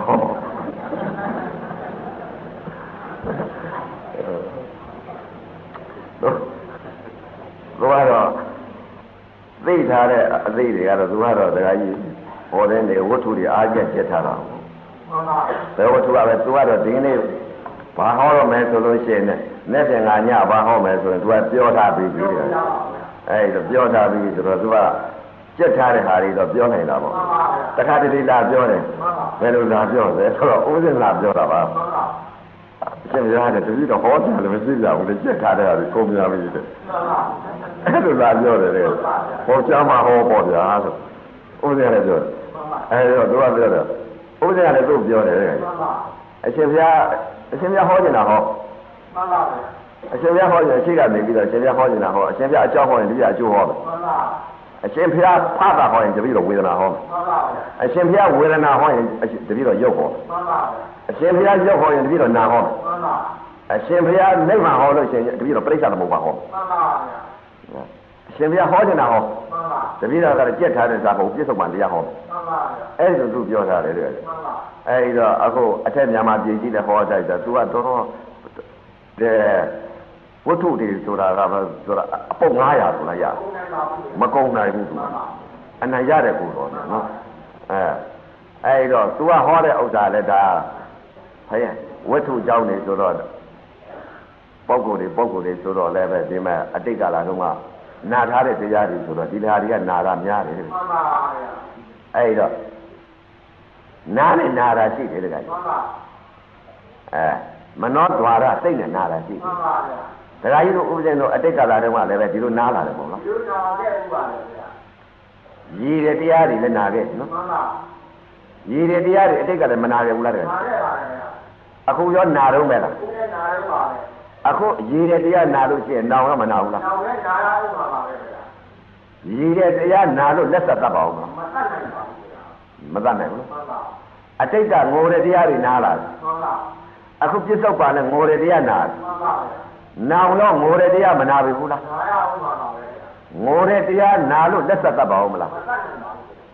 သူကတော့သိထားတဲ့အသိတွေကတော့သူကတော့တခါကြီးဟောတဲ့နေဝတ္ထုတွေအားကျက်ချက်ထားတာမှန်ပါဘယ်ဝတ္ထုကပဲသူကတော့ဒီနေ့ဘာဟောတော့မယ်ဆိုလို့ရှိရင်နဲ့ပြင်ငါညဘာဟောမယ်ဆိုရင်သူကပြောထားပြီးပြီအဲ့ဒါပြောထားပြီးဆိုတော့သူကကြက်ထားတဲ့ဟာတွေတော့ပြောနိုင်တာပေါ့တခါတလေလာပြောတယ်ဘယ်လိုလာပြောလဲဆိုတော့ဦးစင်လာပြောတာပါအရှင်ရတယ်တတိတော့ဟောတယ်လည်းမရှိကြဘူးလေကြက်ထားတဲ့ဟာတွေကုန်များပြီတဲ့အဲ့လိုလာပြောတယ်လေဟောကြားမှာဟောပေါ့ဗျာဆိုဦးစင်လည်းပြောတယ်အဲ့တော့သူကပြောတယ်ဦးစင်ကလည်းသူ့ပြောတယ်အရှင်ဘုရားအရှင်ဘုရားဟောနေတာဟောမှန်ပါဗျာအရှင်ဘုရားဟောရင်ရှိကနေပြီးတော့အရှင်ဘုရားဟောနေတာဟောအရှင်ဘုရားအကြောင်းဟောရင်ဒီကအကျိုးဟောတယ်မှန်ပါအရှင်ဘုရားဖတာဟောရင်တပည့်တော်ဝေဒနာဟောမှန်ပါဗျာအရှင်ဘုရားဝေဒနာဟောရင်တပည့်တော်ရုပ်ဟောမှန်ပါဗျာအရှင်ဘုရားရုပ်ဟောရင်တပည့်တော်နာဟောမှန်ပါအရှင်ဘုရားနိဗ္ဗာန်ဟောလို့ရှိရင်တပည့်တော်ပြိဿသမုပ္ပါဟောမှန်ပါဗျာအရှင်ဘုရားဟောနေတာဟောမှန်ပါတပည့်တော်ကလည်းကြက်ထားတဲ့ဇာပုံပြစ္ဆုတ်ပန်တရားဟောမှန်ပါဗျာအဲ့ဒါသူပြောထားတယ်တဲ့မှန်ပါအဲ့တော့အခုအထက်မြန်မာပြည်ကြီးလည်းဟောတိုက်တာသူကတော်တော်တဲ့ဝတ္ထုတွေဆိုတာကဆိုတာအပုတ်၅ရာဆိုလားရမကုန်နိုင်ဘူးသူအနိုင်ရတဲ့ကိုတော့နော်အဲအဲ့တော့သူကဟောတဲ့ဥစ္စာလည်းဒါဟဲ့ဝတ္ထုကြောင်းနေဆိုတော့ပုဂ္ဂိုလ်တွေပုဂ္ဂိုလ်တွေဆိုတော့လည်းပဲဒီမဲ့အတိတ်ကလာတော့ကနာထားတဲ့တရားတွေဆိုတော့ဒီတရားတွေကနာတာများတယ်မှန်ပါဗျာအဲ့တော့နားနဲ့နာတာရှိတယ်တခါကြီးမှန်ပါအဲမနောဒွါရစိတ်နဲ့နာတာရှိတယ်မှန်ပါဗျာတခါကြီးတို့ဥပဒေတို့အတိတ်ကလာတော့ကလည်းပဲဒီလိုနားလာတယ်ပေါ့နော်ဒီလိုနာခဲ့ဥပါလေဗျာရည်တဲ့တရားတွေလည်းနာခဲ့နော်မှန်ပါရည်တဲ့တရားတွေအတိတ်ကလည်းမနာခဲ့ဘူးလားတခါနာခဲ့ပါလေဗျာအခုရောနာတော့မဲ့လားအခုလည်းနာရပါလေအခုရည်တဲ့တရားနာလို့ရှိရင်နောင်တော့မနာဘူးလားနောင်လည်းနာရဥပါပါပဲဗျာရည်တဲ့တရားနာလို့လက်ဆက်တတ်ပါဦးမလားမတတ်နိုင်ပါဘူးဗျာမတတ်နိုင်ဘူးမှန်ပါအတိတ်ကငိုတဲ့တရားတွေနားလာတယ်မှန်ပါအခုပြစ္ဆုတ်ပါနဲ့ငိုတဲ့တရားနာတယ်မှန်ပါဗျာနောင်တော့ငိုတဲ့တရားမနာပြီဘူးလားနာရဥပါပါပဲဗျာငိုတဲ့တရားနာလို့လက်ဆက်တတ်ပါဦးမလားမတတ်နိုင်ပါဘူးဟမ်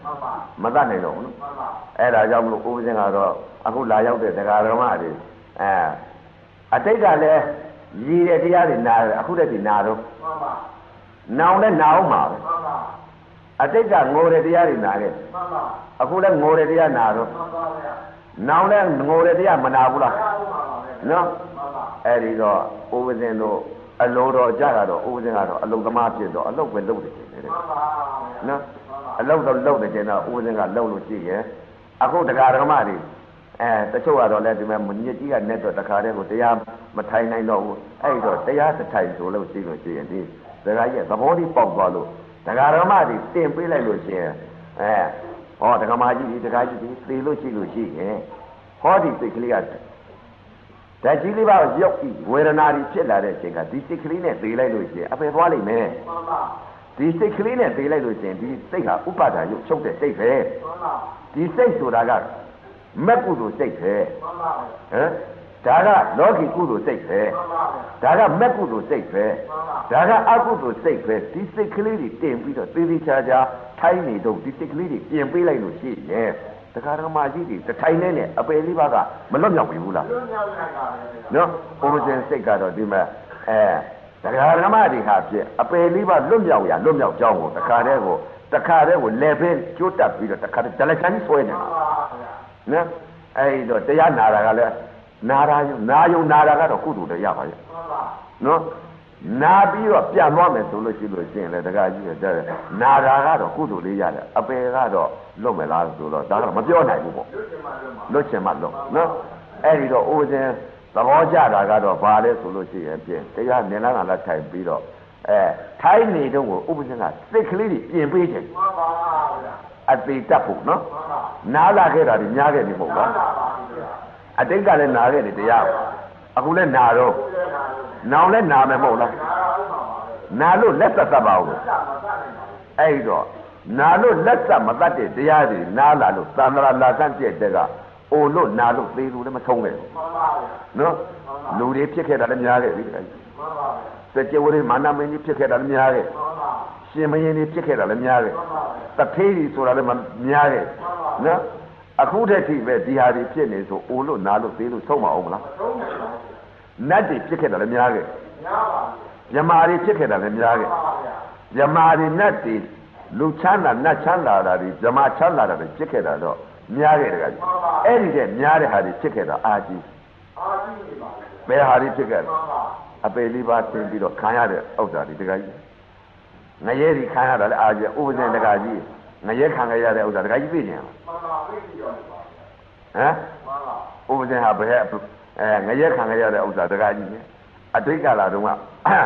မတတ်နိုင်တော့ဘူးနော်အဲ့ဒါကြောင့်မလို့ဥပဇင်ကတော့အခုလာရောက်တဲ့တရားဓမ္မတွေအဲအတိတ်ကလည်းရည်တဲ့တရားတွေနာတယ်အခုတည်းကနာတော့နောင်လည်းနာအောင်ပါပဲအတိတ်ကငိုတဲ့တရားတွေနာတယ်အခုလည်းငိုတဲ့တရားနာတော့နောင်လည်းငိုတဲ့တရားမနာဘူးလားနော်အဲ့ဒီတော့ဥပဇင်တို့အလိုတော်ကြတော့ဥပဇင်ကတော့အလုံသမားဖြစ်တော့အလုတ်ပဲလုပ်တယ်တဲ့နော်အလုတ်တော့လုပ်တယ်ကျင်တော့ဥပဇင်ကလုပ်လို့ရှိရဲ့အခုတရားဓမ္မတွေအဲတချို့ကတော့လည်းဒီမဲ့ညစ်ကြီးကနဲ့တော့တခါတည်းကိုတရားမထိုင်နိုင်တော့ဘူးအဲ့တော့တရားတစ်ထိုင်ဆိုလို့ရှိလို့ရှိရင်ဒီတရားရဲ့သဘောလေးပေါက်သွားလို့တရားဓမ္မတွေတင်ပေးလိုက်လို့ရှိရင်အဲဟောတရားမကြီးဒီတရားကြီးဒီသိလို့ရှိလို့ရှိရင်ဟောဒီစိတ်ကလေးကဓာတ်ကြီးလေးပါရုပ်ပြီးဝေဒနာတွေဖြစ်လာတဲ့အချိန်ကဒီစိတ်ကလေးနဲ့သိလိုက်လို့ရှိရင်အပယ်သွားလိမ့်မယ်ဒီစိတ်ကလေးနဲ့သိလိုက်လို့ရှိရင်ဒီစိတ်ဟာဥပါဒာရုပ်ချုပ်တဲ့စိတ်ပဲဒီစိတ်ဆိုတာကမက်ကုသိုလ်စိတ်ပဲဟမ်ဒါကလောကီကုသိုလ်စိတ်ပဲဒါကမက်ကုသိုလ်စိတ်ပဲဒါကအကုသိုလ်စိတ်ပဲဒီစိတ်ကလေးတွေတင်ပြီးတော့သေသေးချာချာထိုင်းနေတော့ဒီစိတ်ကလေးတွေပြင်ပေးလိုက်လို့ရှိရင်တရားဓမ္မကြီးတွေတထိုင်နဲ့အပယ်လေးပါးကမလွတ်မြောက်ပြီဘူးလားလွတ်မြောက်နိုင်ပါဘူးနော်ဘုရားရှင်စိတ်ကတော့ဒီမှာအဲတရားဓမ္မတွေဟာဖြစ်အပယ်လေးပါးလွတ်မြောက်ရလွတ်မြောက်ကြောင်းကိုတခါတည်းကိုတခါတည်းကိုလေပင်ကျိုးတက်ပြီးတော့တခါတည်းဒလချမ်းဆွဲနေတာနော်အဲ့တော့တရားနာတာကလည်းနာတာယုံနာယုံနာတာကတော့ကုသိုလ်တရားပါရဲ့နော်နာပြီးတော့ပြန်သွားမယ်ဆိုလို့ရှိလို့ရှိရင်လည်းတခါကြီးတဲ့နာတာကတော့ကုသိုလ်လေးရတယ်အပယ်ကတော့လွတ်မလားဆိုတော့ဒါကတော့မပြောနိုင်ဘူးပေါ့လွတ်ချင်မှလွတ်နော်အဲ့ဒီတော့ဥပဇင်သဘောကျတာကတော့ဘာလဲဆိုလို့ရှိရင်ပြင်တရားနင်္လာကလည်းထိုင်ပြီးတော့အဲထိုင်းနေတော့ကိုဥပဇင်ကစိတ်ကလေးတွေပြင်ပေးတယ်မှန်ပါဗျာအသေးတတ်ဖို့နော်နားလာခဲ့တာဒီများခဲ့ပြီမဟုတ်လားအတိတ်ကလည်းနားခဲ့တယ်တရားအခုလည်းနာတော့နောင်လည်းနာမယ်မဟုတ်လားနာလို့လက်သက်တတ်ပါဦးအဲ့တော့နာလို့လက်သက်မတတ်တဲ့တရားတွေနားလာလို့သံဃာလာကန့်ပြည့်တဲ့ကအိုလို့နာလို့သေးလို့လည်းမထုံးခဲ့ဘူးနော်လူတွေဖြစ်ခဲ့တာလည်းများခဲ့ပြီတကယ်စကြဝဠာမာနမင်းကြီးဖြစ်ခဲ့တာလည်းများခဲ့ရှင်မင်းကြီးဖြစ်ခဲ့တာလည်းများခဲ့တထေးကြီးဆိုတာလည်းများခဲ့နော်အခုတည်းထိပဲဒီဟာတွေဖြစ်နေဆိုအိုလို့နာလို့သေးလို့ဆုံးမအောင်မလားနတ်တွေဖြစ်ခဲ့တာလည်းများခဲ့များပါမြမာတွေဖြစ်ခဲ့တာလည်းများခဲ့မြမာတွေနတ်တွေလူချမ်းသာနတ်ချမ်းသာတာတွေမြမာချမ်းသာတာတွေဖြစ်ခဲ့တာတော့များခဲ့တကယ်အဲ့ဒီတဲ့များတဲ့ဟာတွေဖြစ်ခဲ့တာအာကြီးအာကြီးပါဘယ်ဟာတွေဖြစ်ခဲ့လဲအပေလေးပါသင်ပြီးတော့ခံရတဲ့ဥစ္စာတွေတကယ်ကြီးငရဲတွေခံရတာလည်းအာကြီးဥပဇင်တကယ်ကြီးငရဲခံရတဲ့ဥစ္စာတကယ်ကြီးသိနေလားမှန်ပါသိပြီရောဟမ်မှန်ပါဥပဇင်ဟာဘယ်အဲငရဲခံရတဲ့ဥစ္စာတကယ်ကြီးအတိတ်ကလာတော့က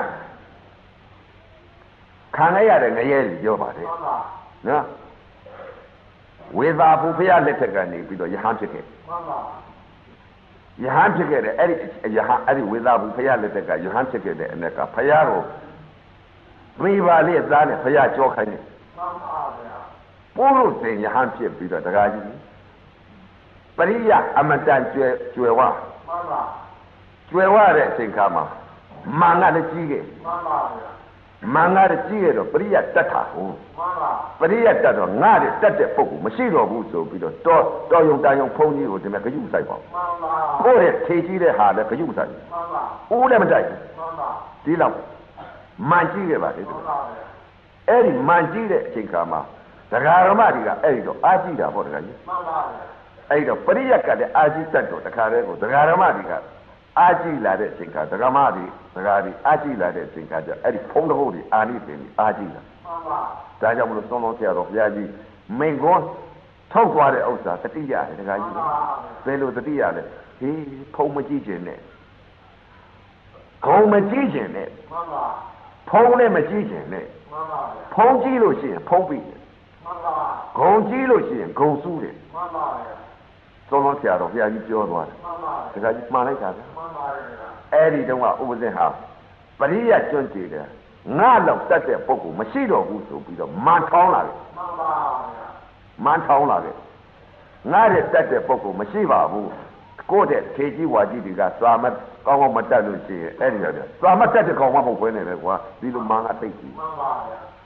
ခံရတဲ့ငရဲတွေပြောပါတယ်နော်ဝေသာဘုဖရလက်ထက်ကနေပြီးတော့ယဟန်ဖြစ်ခဲ့မှန်ပါယဟန်ဖြစ်ခဲ့တဲ့အဲ့ဒီယဟန်အဲ့ဒီဝေသာဘုဖရလက်ထက်ကယဟန်ဖြစ်ခဲ့တဲ့အ ਨੇ ကဖယားကိုမိဘလေးသားနဲ့ဖယားကြောခိုင်းတယ်မှန်ပါဗျာပို့လို့စင်ယဟန်ဖြစ်ပြီးတော့တကားကြီးပရိယအမတန်ကျွယ်ကျွယ်ဝမှန်ပါကျွယ်ဝတဲ့အချိန်ခါမှာမန်ကလည်းကြီးခဲ့မှန်ပါဗျာမန်ကလည်းကြီးခဲ့တော့ပရိယတတ်တာဟုတ်မှန်ပါပရိယတတ်တော့ငါတဲ့တတ်တဲ့ပုဂ္ဂိုလ်မရှိတော့ဘူးဆိုပြီးတော့တော်တော်ယုံတန်ယုံဖုံးကြီးကိုဒီမဲ့ဂယုဆိုင်ပါမှန်ပါကိုယ့်ရဲ့ထေကြီးတဲ့ဟာလည်းဂယုဆိုင်မှန်ပါဦးလည်းမတိုက်ဘူးမှန်ပါဒီလောက်မန်ကြီးခဲ့ပါလေမှန်ပါအဲ့ဒီမန်ကြီးတဲ့အချိန်ခါမှာဒကာရမတွေကအဲ့ဒီတော့အာကြည့်တာပေါ့ဒကာကြီးမှန်ပါအဲ့တော့ပရိယကလည်းအာကြည့်တတ်တော့တခါတည်းကိုဒကာရမတွေကအာကြည့်လာတဲ့အချိန်ခါဒကာမတွေဒကာတွေအာကြည့်လာတဲ့အချိန်ခါကျအဲ့ဒီဖုံးတဟုတ်တွေအာနိပင်တွေအာကြည့်လာမှန်ပါဒါကြောင့်မလို့သုံးလုံးဆရာတော်ဘုရားကြီးမိန်ကွန်းထုတ်သွားတဲ့ဥစ္စာတတိယတယ်ဒကာကြီးဘယ်လိုတတိယလဲဟေးဖုံးမကြည့်ခြင်းနဲ့ဂုံမကြည့်ခြင်းနဲ့မှန်ပါဖုံးလည်းမကြည့်ခြင်းနဲ့မှန်ပါဖုံးကြည့်လို့ရှိရင်ဖုံးပြီးတယ်မှန်ပါဂုံကြည့်လို့ရှိရင်ဂုံစူးတယ်မှန်ပါသုံးလုံးဆရာတော်ဘုရားကြီးပြောသွားတယ်မှန်ပါဒကာကြီးမှားလိုက်တာဗျမှန်ပါအဲ့ဒီတုန်းကဥပဇင်ဟာပရိယကျွန်းကြည့်တယ်ငါလောက်တတ်တဲ့ပုဂ္ဂိုလ်မရှိတော့ဘူးဆိုပြီးတော့မန်ထောင်းလာတယ်မှန်ပါမန်ထောင်းလာတယ်ငါတဲ့တတ်တဲ့ပုဂ္ဂိုလ်မရှိပါဘူးကိုယ့်တဲ့ထေကြီးဝါကြီးတွေကသာမကောင်းကောင်းမတတ်လို့ရှိရင်အဲ့ဒီတော့သာမတတ်တဲ့ကောင်မဟုတ်ဘဲနဲ့လေကွာဒီလိုမန်ကသိကြီးမှန်ပါဗျာ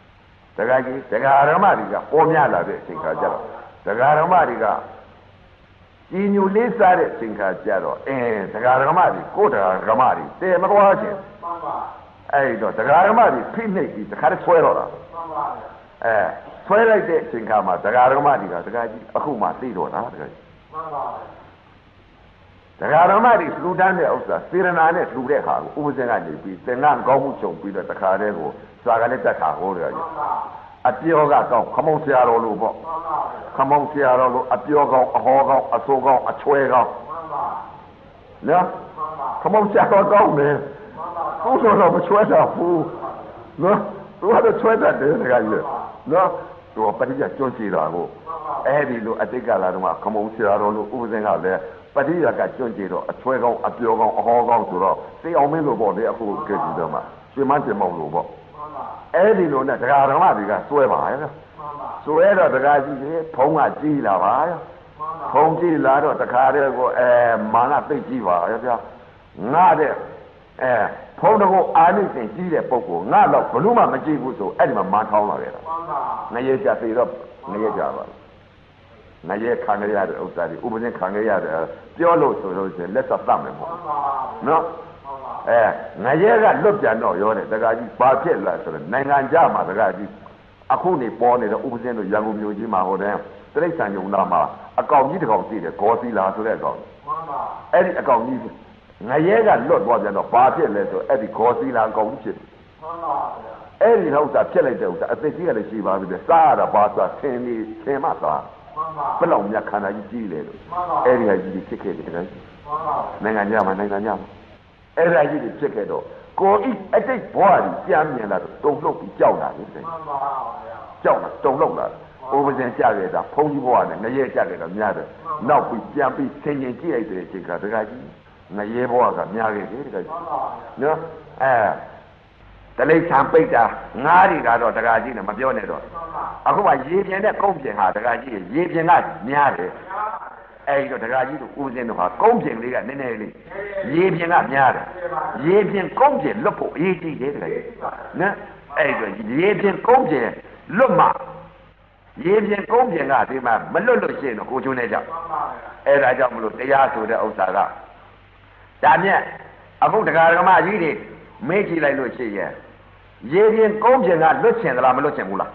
တကကြီးတရားဓမ္မတွေကပေါ်များလာတဲ့အချိန်ခါကျတော့တရားဓမ္မတွေကကြီးညိုလေးစားတဲ့အချိန်ခါကျတော့အင်းတရားဓမ္မတွေကိုယ်တရားဓမ္မတွေတည်မသွားခြင်းမှန်ပါအဲ့တော့တရားဓမ္မတွေဖိနှိပ်ပြီးတခါတည်းဆွဲတော့တာမှန်ပါအဲဆွဲလိုက်တဲ့အချိန်ခါမှာတရားဓမ္မတွေကတရားကြီးအခုမှသိတော့တာတရားကြီးမှန်ပါတရားဓမ္မတွေလှူဒန်းတဲ့ဥစ္စာစေရနာနဲ့လှူတဲ့ဟာကိုဥပဇင်ကနေပြီးသင်္ကန်းကောင်းမှုချုပ်ပြီးတော့တခါတည်းကိုစာကလေးတက်ခါဟောတယ်ကြီးအပြောကကောင်းခမုံဆရာတော်လို့ပေါ့ခမုံဆရာတော်လို့အပြောကောင်းအဟောကောင်းအဆိုးကောင်းအချွဲကောင်းနော်ခမုံဆရာတော်ကောင်းတယ်ကိုယ်တော်မချွဲတာဘူးနော်သူကတော့ချွဲတတ်တယ်တခါကြီးနော်သူပရိယကျွန်းစီတာကိုအဲ့ဒီလိုအတိတ်ကလာတော့ခမုံဆရာတော်လို့ဥပဇင်ကလည်းပရိယကကျွန်းစီတော့အချွဲကောင်းအပြောကောင်းအဟောကောင်းဆိုတော့သိအောင်မင်းလို့ပေါ့လေအခုကြည့်ကြည့်တော့မှရှင်မရှင်မောင်လို့ပေါ့အဲ့ဒီလိုနဲ့တရားဓမ္မတွေကစွဲပါရဲ့စွဲတော့တရားကြီးကြီးဖုံးကကြီးလာပါရဲ့ဖုံးကြီးလာတော့တခါတည်းကိုအဲမာနသိကြီးပါရဲ့ဗျာငါတဲ့အဲဖုံးတော့အာနိသင်ကြီးတဲ့ပုဂ္ဂိုလ်ငါတော့ဘလို့မှမကြည့်ဘူးဆိုအဲ့ဒီမှာမာထောင်းလာခဲ့တာငရဲကြသေးတော့ငရဲကြပါငရဲခံရတဲ့ဥစ္စာတွေဥပဇင်ခံရတဲ့ပြောလို့ဆိုလို့ချင်းလက်သက်တတ်မယ်ပေါ့နော်အဲငရဲကလွတ်ပြန်တော့ရောတယ်တက္ကကြီးဘာဖြစ်လဲဆိုတော့နိုင်ငံခြားမှာတက္ကကြီးအခုနေပေါ်နေတဲ့ဥပဇင်းတို့ရန်ကုန်မြို့ကြီးမှာဟိုတဲ့တိရစ္ဆာန်ယုံနာမှာအကောင်ကြီးတစ်ကောင်ရှိတယ်ဂေါ်သီလာဆိုတဲ့အကောင်မှန်ပါအဲ့ဒီအကောင်ကြီးငရဲကလွတ်သွားပြန်တော့ဘာဖြစ်လဲဆိုအဲ့ဒီဂေါ်သီလာအကောင်ကြီးဖြစ်တယ်မှန်ပါအဲ့ဒီဥစ္စာဖြစ်လိုက်တဲ့ဥစ္စာအသိကြီးကလည်းရှိပါပြီလေစားရတာဘာသာဆင်းနေဆင်းမသားမှန်ပါဘယ်လောက်များခန္ဓာကြီးကြီးလေလို့အဲ့ဒီဟာကြီးဖြစ်ခဲ့တယ်တက္ကကြီးမှန်ပါနိုင်ငံခြားမှာနိုင်ငံခြားမှာအဲ့ဒါကြီးတွေဖြစ်ခဲ့တော့ကိုဤအတိတ်ဘဝကြီးပြန်မြင်လာတော့တုံ့လောက်ပြီးကြောက်လာတယ်မှန်ပါဗျာကြောက်လာတုံ့လောက်လာဥပဇင်ကြခဲ့တာဖုံးကြီးဘဝနဲ့ငရဲကြခဲ့တာများတယ်နောက်ပြီးပြန်ပြီးဆင်ញင်ကြည့်လိုက်တဲ့အချိန်ကတခါကြီးငရဲဘဝကများခဲ့တယ်တခါကြီးနော်အဲတလိษံပိတ်တာငားတွေကတော့တခါကြီးနဲ့မပြောနဲ့တော့အခုမှရေပြင်နဲ့ကုန်းပြင်ဟာတခါကြီးရေပြင်ကများတယ်အဲ့တော့တရားကြီးတို့ဦးစင်းတို့ဟာကုန်းပြင်လေးကနည်းနည်းလေးရေပြင်ကများတယ်ရေပြင်ကုန်းပြင်လွတ်ဖို့အရေးကြီးတယ်တရားကြီးနော်အဲ့တော့ရေပြင်ကုန်းပြင်လွတ်မှရေပြင်ကုန်းပြင်ကဒီမှာမလွတ်လို့ရှိရင်တော့ကိုကျွန်းနေကြအဲ့ဒါကြောင့်မလို့တရားဆိုတဲ့ဥစ္စာကဒါမြတ်အခုတရားဓမ္မကြီးတွေမေးကြည့်လိုက်လို့ရှိရင်ရေပြင်ကုန်းပြင်ကလွတ်ချင်သလားမလွတ်ချင်ဘူးလား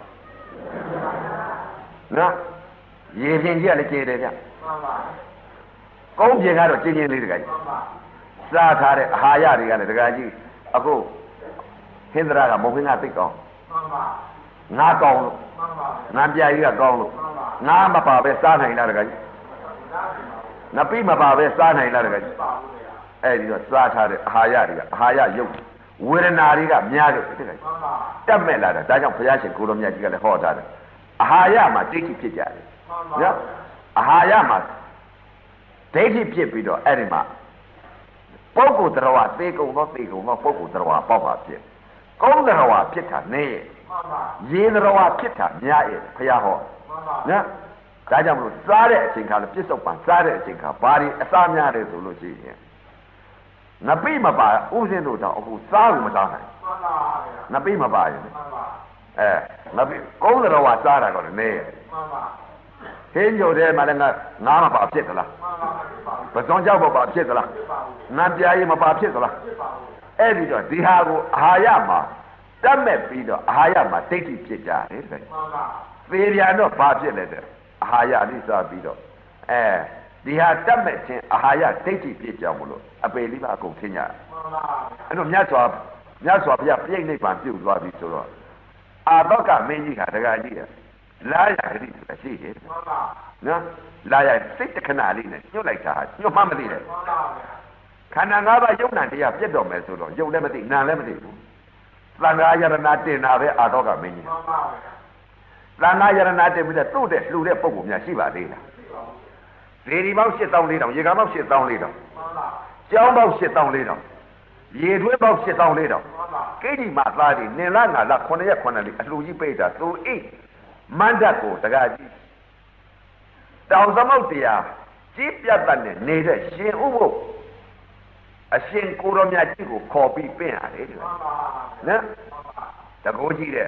နော်ရေပြင်ကြီးကလည်းကျေတယ်ဗျကုန်းပြင်ကတော့ကျင်းချင်းလေးတကကြီးစားထားတဲ့အာဟာရတွေကလည်းတကကြီးအခုဟင်္ဒရာကမုံခင်းကသိကောင်းငါကောင်းလို့ငါပြာကြီးကကောင်းလို့ငါမပါပဲစားနိုင်လားတကကြီးငါပြီးမပါပဲစားနိုင်လားတကကြီးအဲ့ဒီတော့စားထားတဲ့အာဟာရတွေကအာဟာရယုတ်ဝေဒနာတွေကများတယ်တကကြီးတက်မဲ့လာတာဒါကြောင့်ဘုရားရှင်ကိုလိုမြတ်ကြီးကလည်းဟောထားတယ်အာဟာရမှာတိတ်တိဖြစ်ကြတယ်နော်အာဟာရမှာဒိဋ္ဌိဖြစ်ပြီးတော့အဲ့ဒီမှာပုဂ္ဂိုလ်တရားသေကုံတော့သေကုံတော့ပုဂ္ဂိုလ်တရားပေါက်ပါဖြစ်ကုန်းတရားဖြစ်တာနေရဲ့ရေတရားဖြစ်တာများရဲ့ဘုရားဟောနော်ဒါကြောင့်မလို့စားတဲ့အချိန်ခါလည်းပြစ္ဆုတ်ပံစားတဲ့အချိန်ခါဘာတွေအစားများတယ်ဆိုလို့ရှိရင်ငပိမပါဥစဉ်တို့တော့အခုစားလို့မစားနိုင်ငပိမပါရင်အဲငပိကုန်းတရားစားတာကတော့နေရဲ့ဟင်းညိုတဲ့မှာလည်းငါငါမပါဖြစ်သလားပဇွန်ကြောက်မပါဖြစ်သလားငါပြားရင်မပါဖြစ်သလားအဲ့ဒီတော့ဒီဟာကိုအာဟာရမှာတတ်မဲ့ပြီးတော့အာဟာရမှာဒိဋ္ဌိဖြစ်ကြတယ်တဲ့သေပြန်တော့ဘာဖြစ်လဲတဲ့အာဟာရလိစားပြီးတော့အဲဒီဟာတတ်မဲ့ခြင်းအာဟာရဒိဋ္ဌိဖြစ်ကြောင်းမလို့အပေလေးပါအကုန်ထင်ကြအဲ့တော့မြတ်စွာမြတ်စွာဘုရားပြိဋိနိဗ္ဗာန်ပြုတ်သွားပြီဆိုတော့အာသောကမင်းကြီးကတကကြီးရဲ့လာရဂတိဆိုတာရှိတယ်နော်လာရစိတ်တခဏလေးနဲ့ညှို့လိုက်တာညှို့မှမသိတယ်ခန္ဓာ၅ပါးယုံနာတရားပြတ်တော်မယ်ဆိုတော့ယုံလည်းမသိနာလည်းမသိဘူးသံဃာယရဏတင်တာပဲအာတော့ကမင်းကြီးသံဃာယရဏတင်ပြီးတော့သူ့တဲ့လှူတဲ့ပုံပုံများရှိပါသေးလားလေဒီပေါင်း၈သောင်း၄ထောင်ရေကားပေါင်း၈သောင်း၄ထောင်ကျောင်းပေါင်း၈သောင်း၄ထောင်ရေထွေးပေါင်း၈သောင်း၄ထောင်ကိဋ္တိမသားတွေနင်လာငါလာ9ရက်9လေးအလှူကြီးပိတ်တာသူအိမန္တကိုတကားကြီးတောင်သမုတ်တရားကြီးပြတ်တဲ့နေတဲ့ရှင်ဥပုပ်အရှင်ကိုရောမြတ်ကြီးကိုခေါ်ပြီးပင့်ရတယ်နော်တကူကြီးတဲ့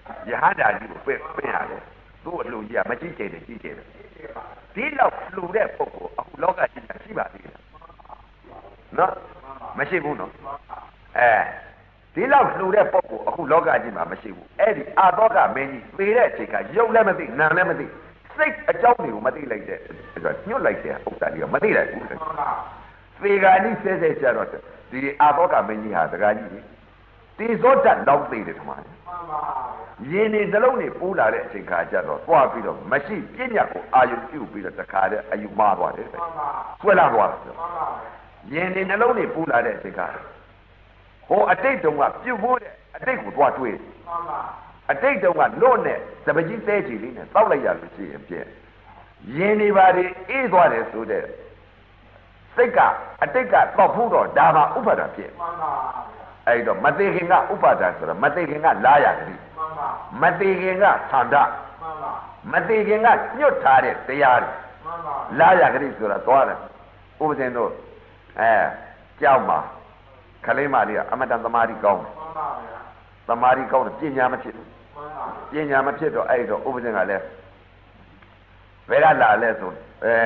ရဟန္တာကြီးကိုပင့်ပင့်ရတယ်သူ့အလှကြီးကမကြည့်ကြတယ်ကြည့်ကြတယ်ဒီလောက်လှူတဲ့ပုဂ္ဂိုလ်အခုလောကကြီးကရှိပါသေးတယ်နော်မရှိဘူးနော်အဲဒီလောက်လှူတဲ့ပုဂ္ဂိုလ်အခုလောကကြီးမှာမရှိဘူးအဲ့ဒီအာသောကမင်းကြီးသေတဲ့အချိန်ကရုပ်လည်းမသိနာလည်းမသိစိတ်အကြောင်းတွေကိုမသိလိုက်တဲ့ညွတ်လိုက်တဲ့ဥစ္စာတွေကမသိလိုက်ဘူးသေကဏိဆဲဆဲကြတော့ဒီအာသောကမင်းကြီးဟာတကားကြီးတေဇောတတ်လောက်သေးတယ်ထမတယ်ရင်းနေနှလုံးနေပူးလာတဲ့အချိန်ခါကျတော့သွားပြီးတော့မရှိပြည့်ညတ်ကိုအာယုပြုပြီးတော့တခါတည်းအယူမှားသွားတယ်ဆွဲလာသွားတယ်ရင်းနေနှလုံးနေပူးလာတဲ့အချိန်ခါဟိုအတိတ်တုန်းကပြုတ်ဖို့တဲ့အတိတ်ကိုသွားတွေးအတိတ်တုန်းကလွတ်နဲ့စပကြီးသေးချီလေးနဲ့တောက်လိုက်ရလို့ရှိရင်ပြည့်ရင်းနေပါလေအေးသွားတယ်ဆိုတဲ့စိတ်ကအတိတ်ကတောက်ဖို့တော့ဒါမှဥပဒါပြည့်အဲ့တော့မသိခင်ကဥပါဒံဆိုတော့မသိခင်ကလာရကလေးမသိခင်ကသန္တာမသိခင်ကညွတ်ထားတဲ့တရားတွေလာရကလေးဆိုတော့သွားတယ်ဥပဇင်တို့အဲကြောက်မှာခလေးမလေးကအမတန်သမာဓိကောင်းတယ်သမာဓိကောင်းတယ်ပညာမဖြစ်ဘူးပညာမဖြစ်တော့အဲ့တော့ဥပဇင်ကလည်းဘယ်ကလာလဲဆိုအဲ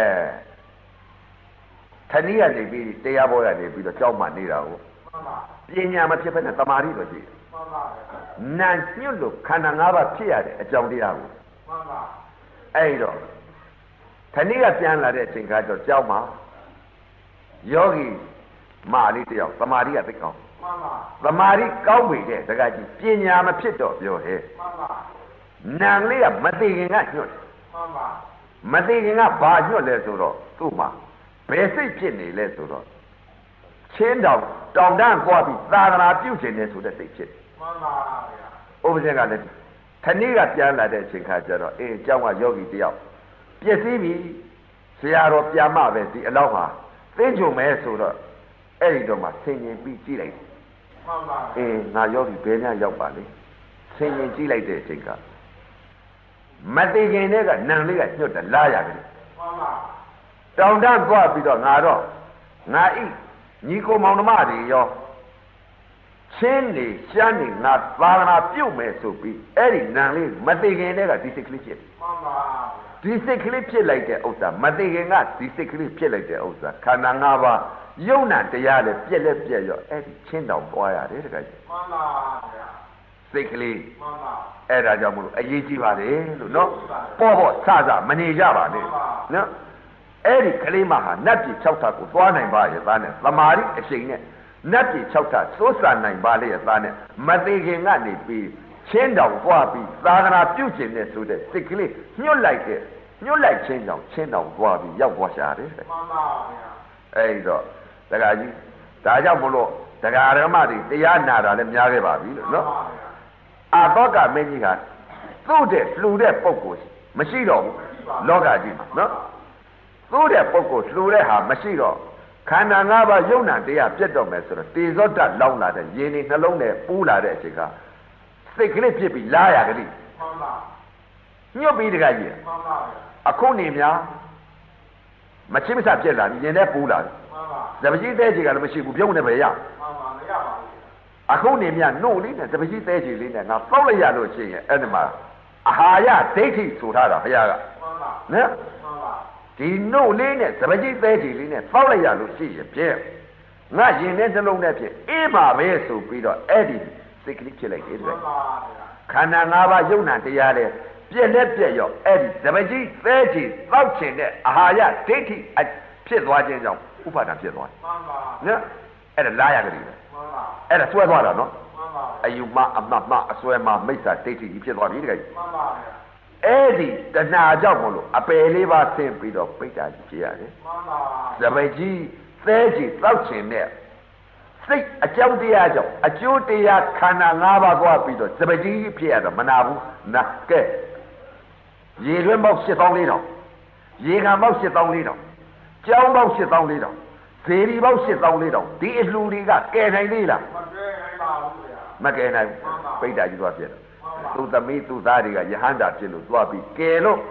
ခဏီးကနေပြီးတရားဘောရနေပြီးတော့ကြောက်မှနေတာကိုပညာမဖြစ်ဘဲနဲ့တမာရီတော့ရှိတယ်။နာညွတ်လို့ခန္ဓာ၅ပါးဖြစ်ရတဲ့အကြောင်းတရားကိုအဲ့တော့ခဏိကပြန်လာတဲ့အချိန်ခါကျတော့ကြောက်မှာယောဂီမာလေးတယောက်တမာရီကသိကောင်းတမာရီကောင်းပြီတဲ့တကကြီးပညာမဖြစ်တော့ပြောဟဲ့နာလေးကမသိခင်ကညွတ်မသိခင်ကဘာညွတ်လဲဆိုတော့သူ့မှာဘယ်စိတ်ဖြစ်နေလဲဆိုတော့ချင်းတောင်တောင်တန်းကွာပြီးသာသနာပြုကျင်နေဆိုတဲ့စိတ်ဖြစ်မှန်ပါဗျာဥပဇင်ကလည်းခဏိကပြန်လာတဲ့အချိန်ခါကျတော့အေးအเจ้าကယောဂီတယောက်ပြည့်စည်ပြီဆရာတော်ပြန်မှပဲဒီအလောက်ဟာသိကြုံမယ်ဆိုတော့အဲ့ဒီတော့မှဆင်ញင်ပြီးကြည့်လိုက်မှန်ပါအေးငါယောဂီဘယ်ညရောက်ပါလိမ့်ဆင်ញင်ကြည့်လိုက်တဲ့အချိန်ကမသိခင်တည်းကနံလေးကညှွတ်တယ်လာရတယ်မှန်ပါတောင်တန်းကွာပြီးတော့ငါတော့ငါဤညီကိုမောင်နှမတွေရောချင်းနေရှမ်းနေငါသာသနာပြုတ်မယ်ဆိုပြီးအဲ့ဒီနံလေးမသိခင်တည်းကဒီစိတ်ကလေးဖြစ်မှန်ပါဒီစိတ်ကလေးဖြစ်လိုက်တဲ့ဥစ္စာမသိခင်ကဒီစိတ်ကလေးဖြစ်လိုက်တဲ့ဥစ္စာခန္ဓာ၅ပါးယုံနာတရားလည်းပြက်လက်ပြက်ရောအဲ့ဒီချင်းတောင်ပွားရတယ်တခါကြီးမှန်ပါဗျာစိတ်ကလေးမှန်ပါအဲ့ဒါကြောင့်မလို့အရေးကြီးပါတယ်လို့နော်ပေါ့ပေါ့ဆဆမနေကြပါနဲ့နော်အဲ့ဒီကလေးမဟာနတ်ပြည်၆ထပ်ကိုသွားနိုင်ပါရဲ့သားနဲ့သမာဓိအရှိန်နဲ့နတ်ပြည်၆ထပ်စိုးစံနိုင်ပါလေရဲ့သားနဲ့မသေးခင်ကနေပြီးချင်းတောင်သွားပြီးသာသနာပြုကျင်တဲ့ဆိုတဲ့စိတ်ကလေးညှို့လိုက်တဲ့ညှို့လိုက်ချင်းတောင်ချင်းတောင်သွားပြီးရောက်သွားရှာတယ်မှန်ပါဗျာအဲ့တော့ဒကာကြီးဒါကြောင့်မလို့ဒကာရမတွေတရားနာတာလည်းများခဲ့ပါပြီလို့နော်အာသောကမင်းကြီးကသူ့တဲ့လှူတဲ့ပုံကိုမရှိတော့ဘူးလောကကြီးမှာနော်သို့တဲ့ပုဂ္ဂိုလ်လှူတဲ့ဟာမရှိတော့ခန္ဓာ၅ပါးယုံနာတရားပြတ်တော့မယ်ဆိုတော့တေဇောတလောင်းလာတဲ့ရင်းနေနှလုံးနဲ့ပူးလာတဲ့အချိန်ကစိတ်ကလေးဖြစ်ပြီးလာရကလေးမှန်ပါညှို့ပြီးတကကြီးမှန်ပါအခုနေများမချိမဆပြက်လာရင်နဲ့ပူးလာတယ်မှန်ပါဇပကြီးသေးချေကလည်းမရှိဘူးပြုံးနေပဲရမှန်ပါမရပါဘူးအခုနေများနှုတ်လေးနဲ့ဇပကြီးသေးချေလေးနဲ့ငါပေါက်လိုက်ရလို့ရှိရင်အဲ့ဒီမှာအာဟာရဒိဋ္ဌိဆိုထားတာဘုရားကမှန်ပါနော်ဒီနှုတ်လေးနဲ့စပကြီးသေးကြီးလေးနဲ့ပေါက်လိုက်ရလို့ရှိရင်ပြည့်ငါရင်ထဲနှလုံးနဲ့ဖြစ်အေးပါပဲဆိုပြီးတော့အဲ့ဒီစိတ်ကလေးဖြစ်လိုက်တယ်တဲ့ခန္ဓာ၅ပါးယုံနာတရားတဲ့ပြည့်လက်ပြည့်ရောအဲ့ဒီစပကြီးသေးကြီးတောက်ချင်တဲ့အာဟာရဒိဋ္ဌိဖြစ်သွားခြင်းကြောင့်ဥပါဒံဖြစ်သွားတယ်မှန်ပါနော်အဲ့ဒါလာရကလေးပဲမှန်ပါအဲ့ဒါဆွဲသွားတာနော်မှန်ပါအယူမအမတ်မအစွဲမမိစ္ဆာဒိဋ္ဌိကြီးဖြစ်သွားပြီတကယ်မှန်ပါအဲ့ဒီတဏှာကြောင့်မလို့အပယ်လေးပါဆင်းပြီးတော့ပိဋကကြီးဖြစ်ရတယ်မှန်ပါဇပကြီးသဲကြီးတောက်ချင်တဲ့စိတ်အကြောင်းတရားကြောင့်အကျိုးတရားခန္ဓာ၅ပါးကွာပြီးတော့ဇပကြီးဖြစ်ရတော့မနာဘူးနာကဲရေလွှဲပေါက်၈သောင်းလေးတောင်ရေခံပေါက်၈သောင်းလေးတောင်ကြောင်းပေါက်၈သောင်းလေးတောင်ဇေရီပေါက်၈သောင်းလေးတောင်ဒီအလှူတွေကကဲနိုင်သေးလားမကဲနိုင်ပါဘူးဗျာမကဲနိုင်ဘူးပိဋကကြီးသွားပြတယ်သူသမီးသူသားတွေကယဟန္တာဖြစ်လို့သွားပြီးကဲလို့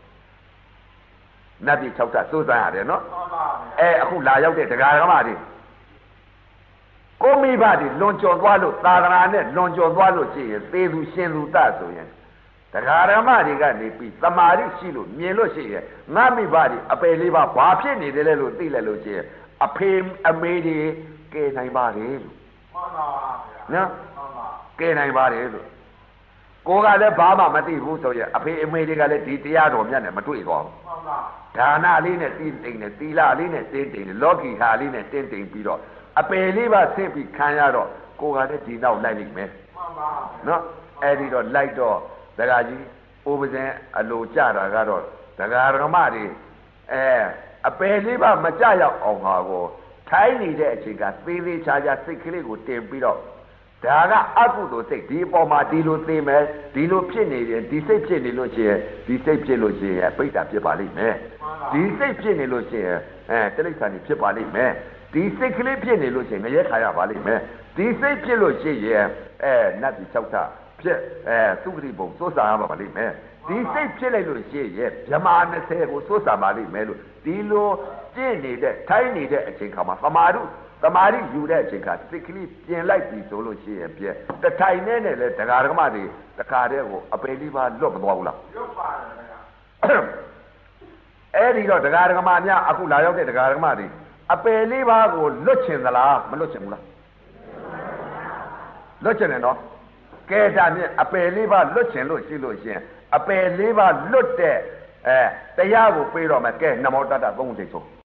နတ်ပြည်၆ထပ်စိုးစမ်းရတယ်နော်အဲအခုလာရောက်တဲ့ဒကာဓမ္မတွေကိုမိဘတွေလွန်ကျော်သွားလို့သာသနာနဲ့လွန်ကျော်သွားလို့ရှိရင်သေသူရှင်သူတဆိုရင်တရားဓမ္မတွေကနေပြီးသမာဓိရှိလို့မြင်လို့ရှိရင်ငါမိဘတွေအပယ်လေးပါဘာဖြစ်နေတယ်လဲလို့သိလိုက်လို့ရှိရင်အဖေအမေတွေကဲနိုင်ပါလေလို့မှန်ပါဗျာနော်မှန်ပါကဲနိုင်ပါတယ်လို့ကိုကလည်းဘာမှမသိဘူးဆိုရင်အဖေအမေတွေကလည်းဒီတရားတော်မြတ်နဲ့မတွေ့သွားဘူးမှန်ပါဒါနလေးနဲ့တင်းတိမ်နဲ့သီလလေးနဲ့တင်းတိမ်နဲ့လောကီဟာလေးနဲ့တင်းတိမ်ပြီးတော့အပယ်လေးပါဆင့်ပြီးခံရတော့ကိုကလည်းဒီနောက်လိုက်လိမ့်မယ်မှန်ပါနော်အဲ့ဒီတော့လိုက်တော့ဒကာကြီးဥပဇင်အလိုကြတာကတော့ဒကာရမတွေအဲအပယ်လေးပါမကြရောက်အောင်ဟာကိုထိုင်းနေတဲ့အချိန်ကသေးသေးချာချာစိတ်ကလေးကိုတင်ပြီးတော့ဒါကအကုသိုလ်စိတ်ဒီအပေါ်မှာဒီလိုသိမယ်ဒီလိုဖြစ်နေတယ်ဒီစိတ်ဖြစ်နေလို့ရှိရင်ဒီစိတ်ဖြစ်လို့ရှိရင်ပိဋကဖြစ်ပါလိမ့်မယ်ဒီစိတ်ဖြစ်နေလို့ရှိရင်အဲတိရစ္ဆာန်ဖြစ်ပါလိမ့်မယ်ဒီစိတ်ကလေးဖြစ်နေလို့ရှိရင်ငရဲခါရပါလိမ့်မယ်ဒီစိတ်ဖြစ်လို့ရှိရင်အဲနတ်ဒီ၆ထဖြစ်အဲသုခတိဘုံစိုးစားရပါလိမ့်မယ်ဒီစိတ်ဖြစ်လိုက်လို့ရှိရင်ဗြဟ္မာ၂၀ကိုစိုးစားပါလိမ့်မယ်လို့ဒီလိုကျင့်နေတဲ့ထိုင်းနေတဲ့အချိန်ခါမှာသမာဓိသမာဓိယူတဲ့အချိန်ခါစိတ်ကလေးပြင်လိုက်ပြီဆိုလို့ရှိရင်ပြည့်တထိုင်နဲ့နဲ့လေဒကာဒကမတွေတခါတည်းကိုအပေလေးပါလွတ်မသွားဘူးလားလွတ်ပါတယ်ဗျာအဲ့ဒီတော့ဒကာဒကမများအခုလာရောက်တဲ့ဒကာဒကမတွေအပေလေးပါကိုလွတ်ချင်သလားမလွတ်ချင်ဘူးလားလွတ်ချင်တယ်နော်ကဲဒါမြင်အပေလေးပါလွတ်ချင်လို့ရှိလို့ရှိရင်အပေလေးပါလွတ်တဲ့အဲတရားကိုပြေးတော့မယ်ကဲနမောတတ္တသုံးချိန်ဆုံး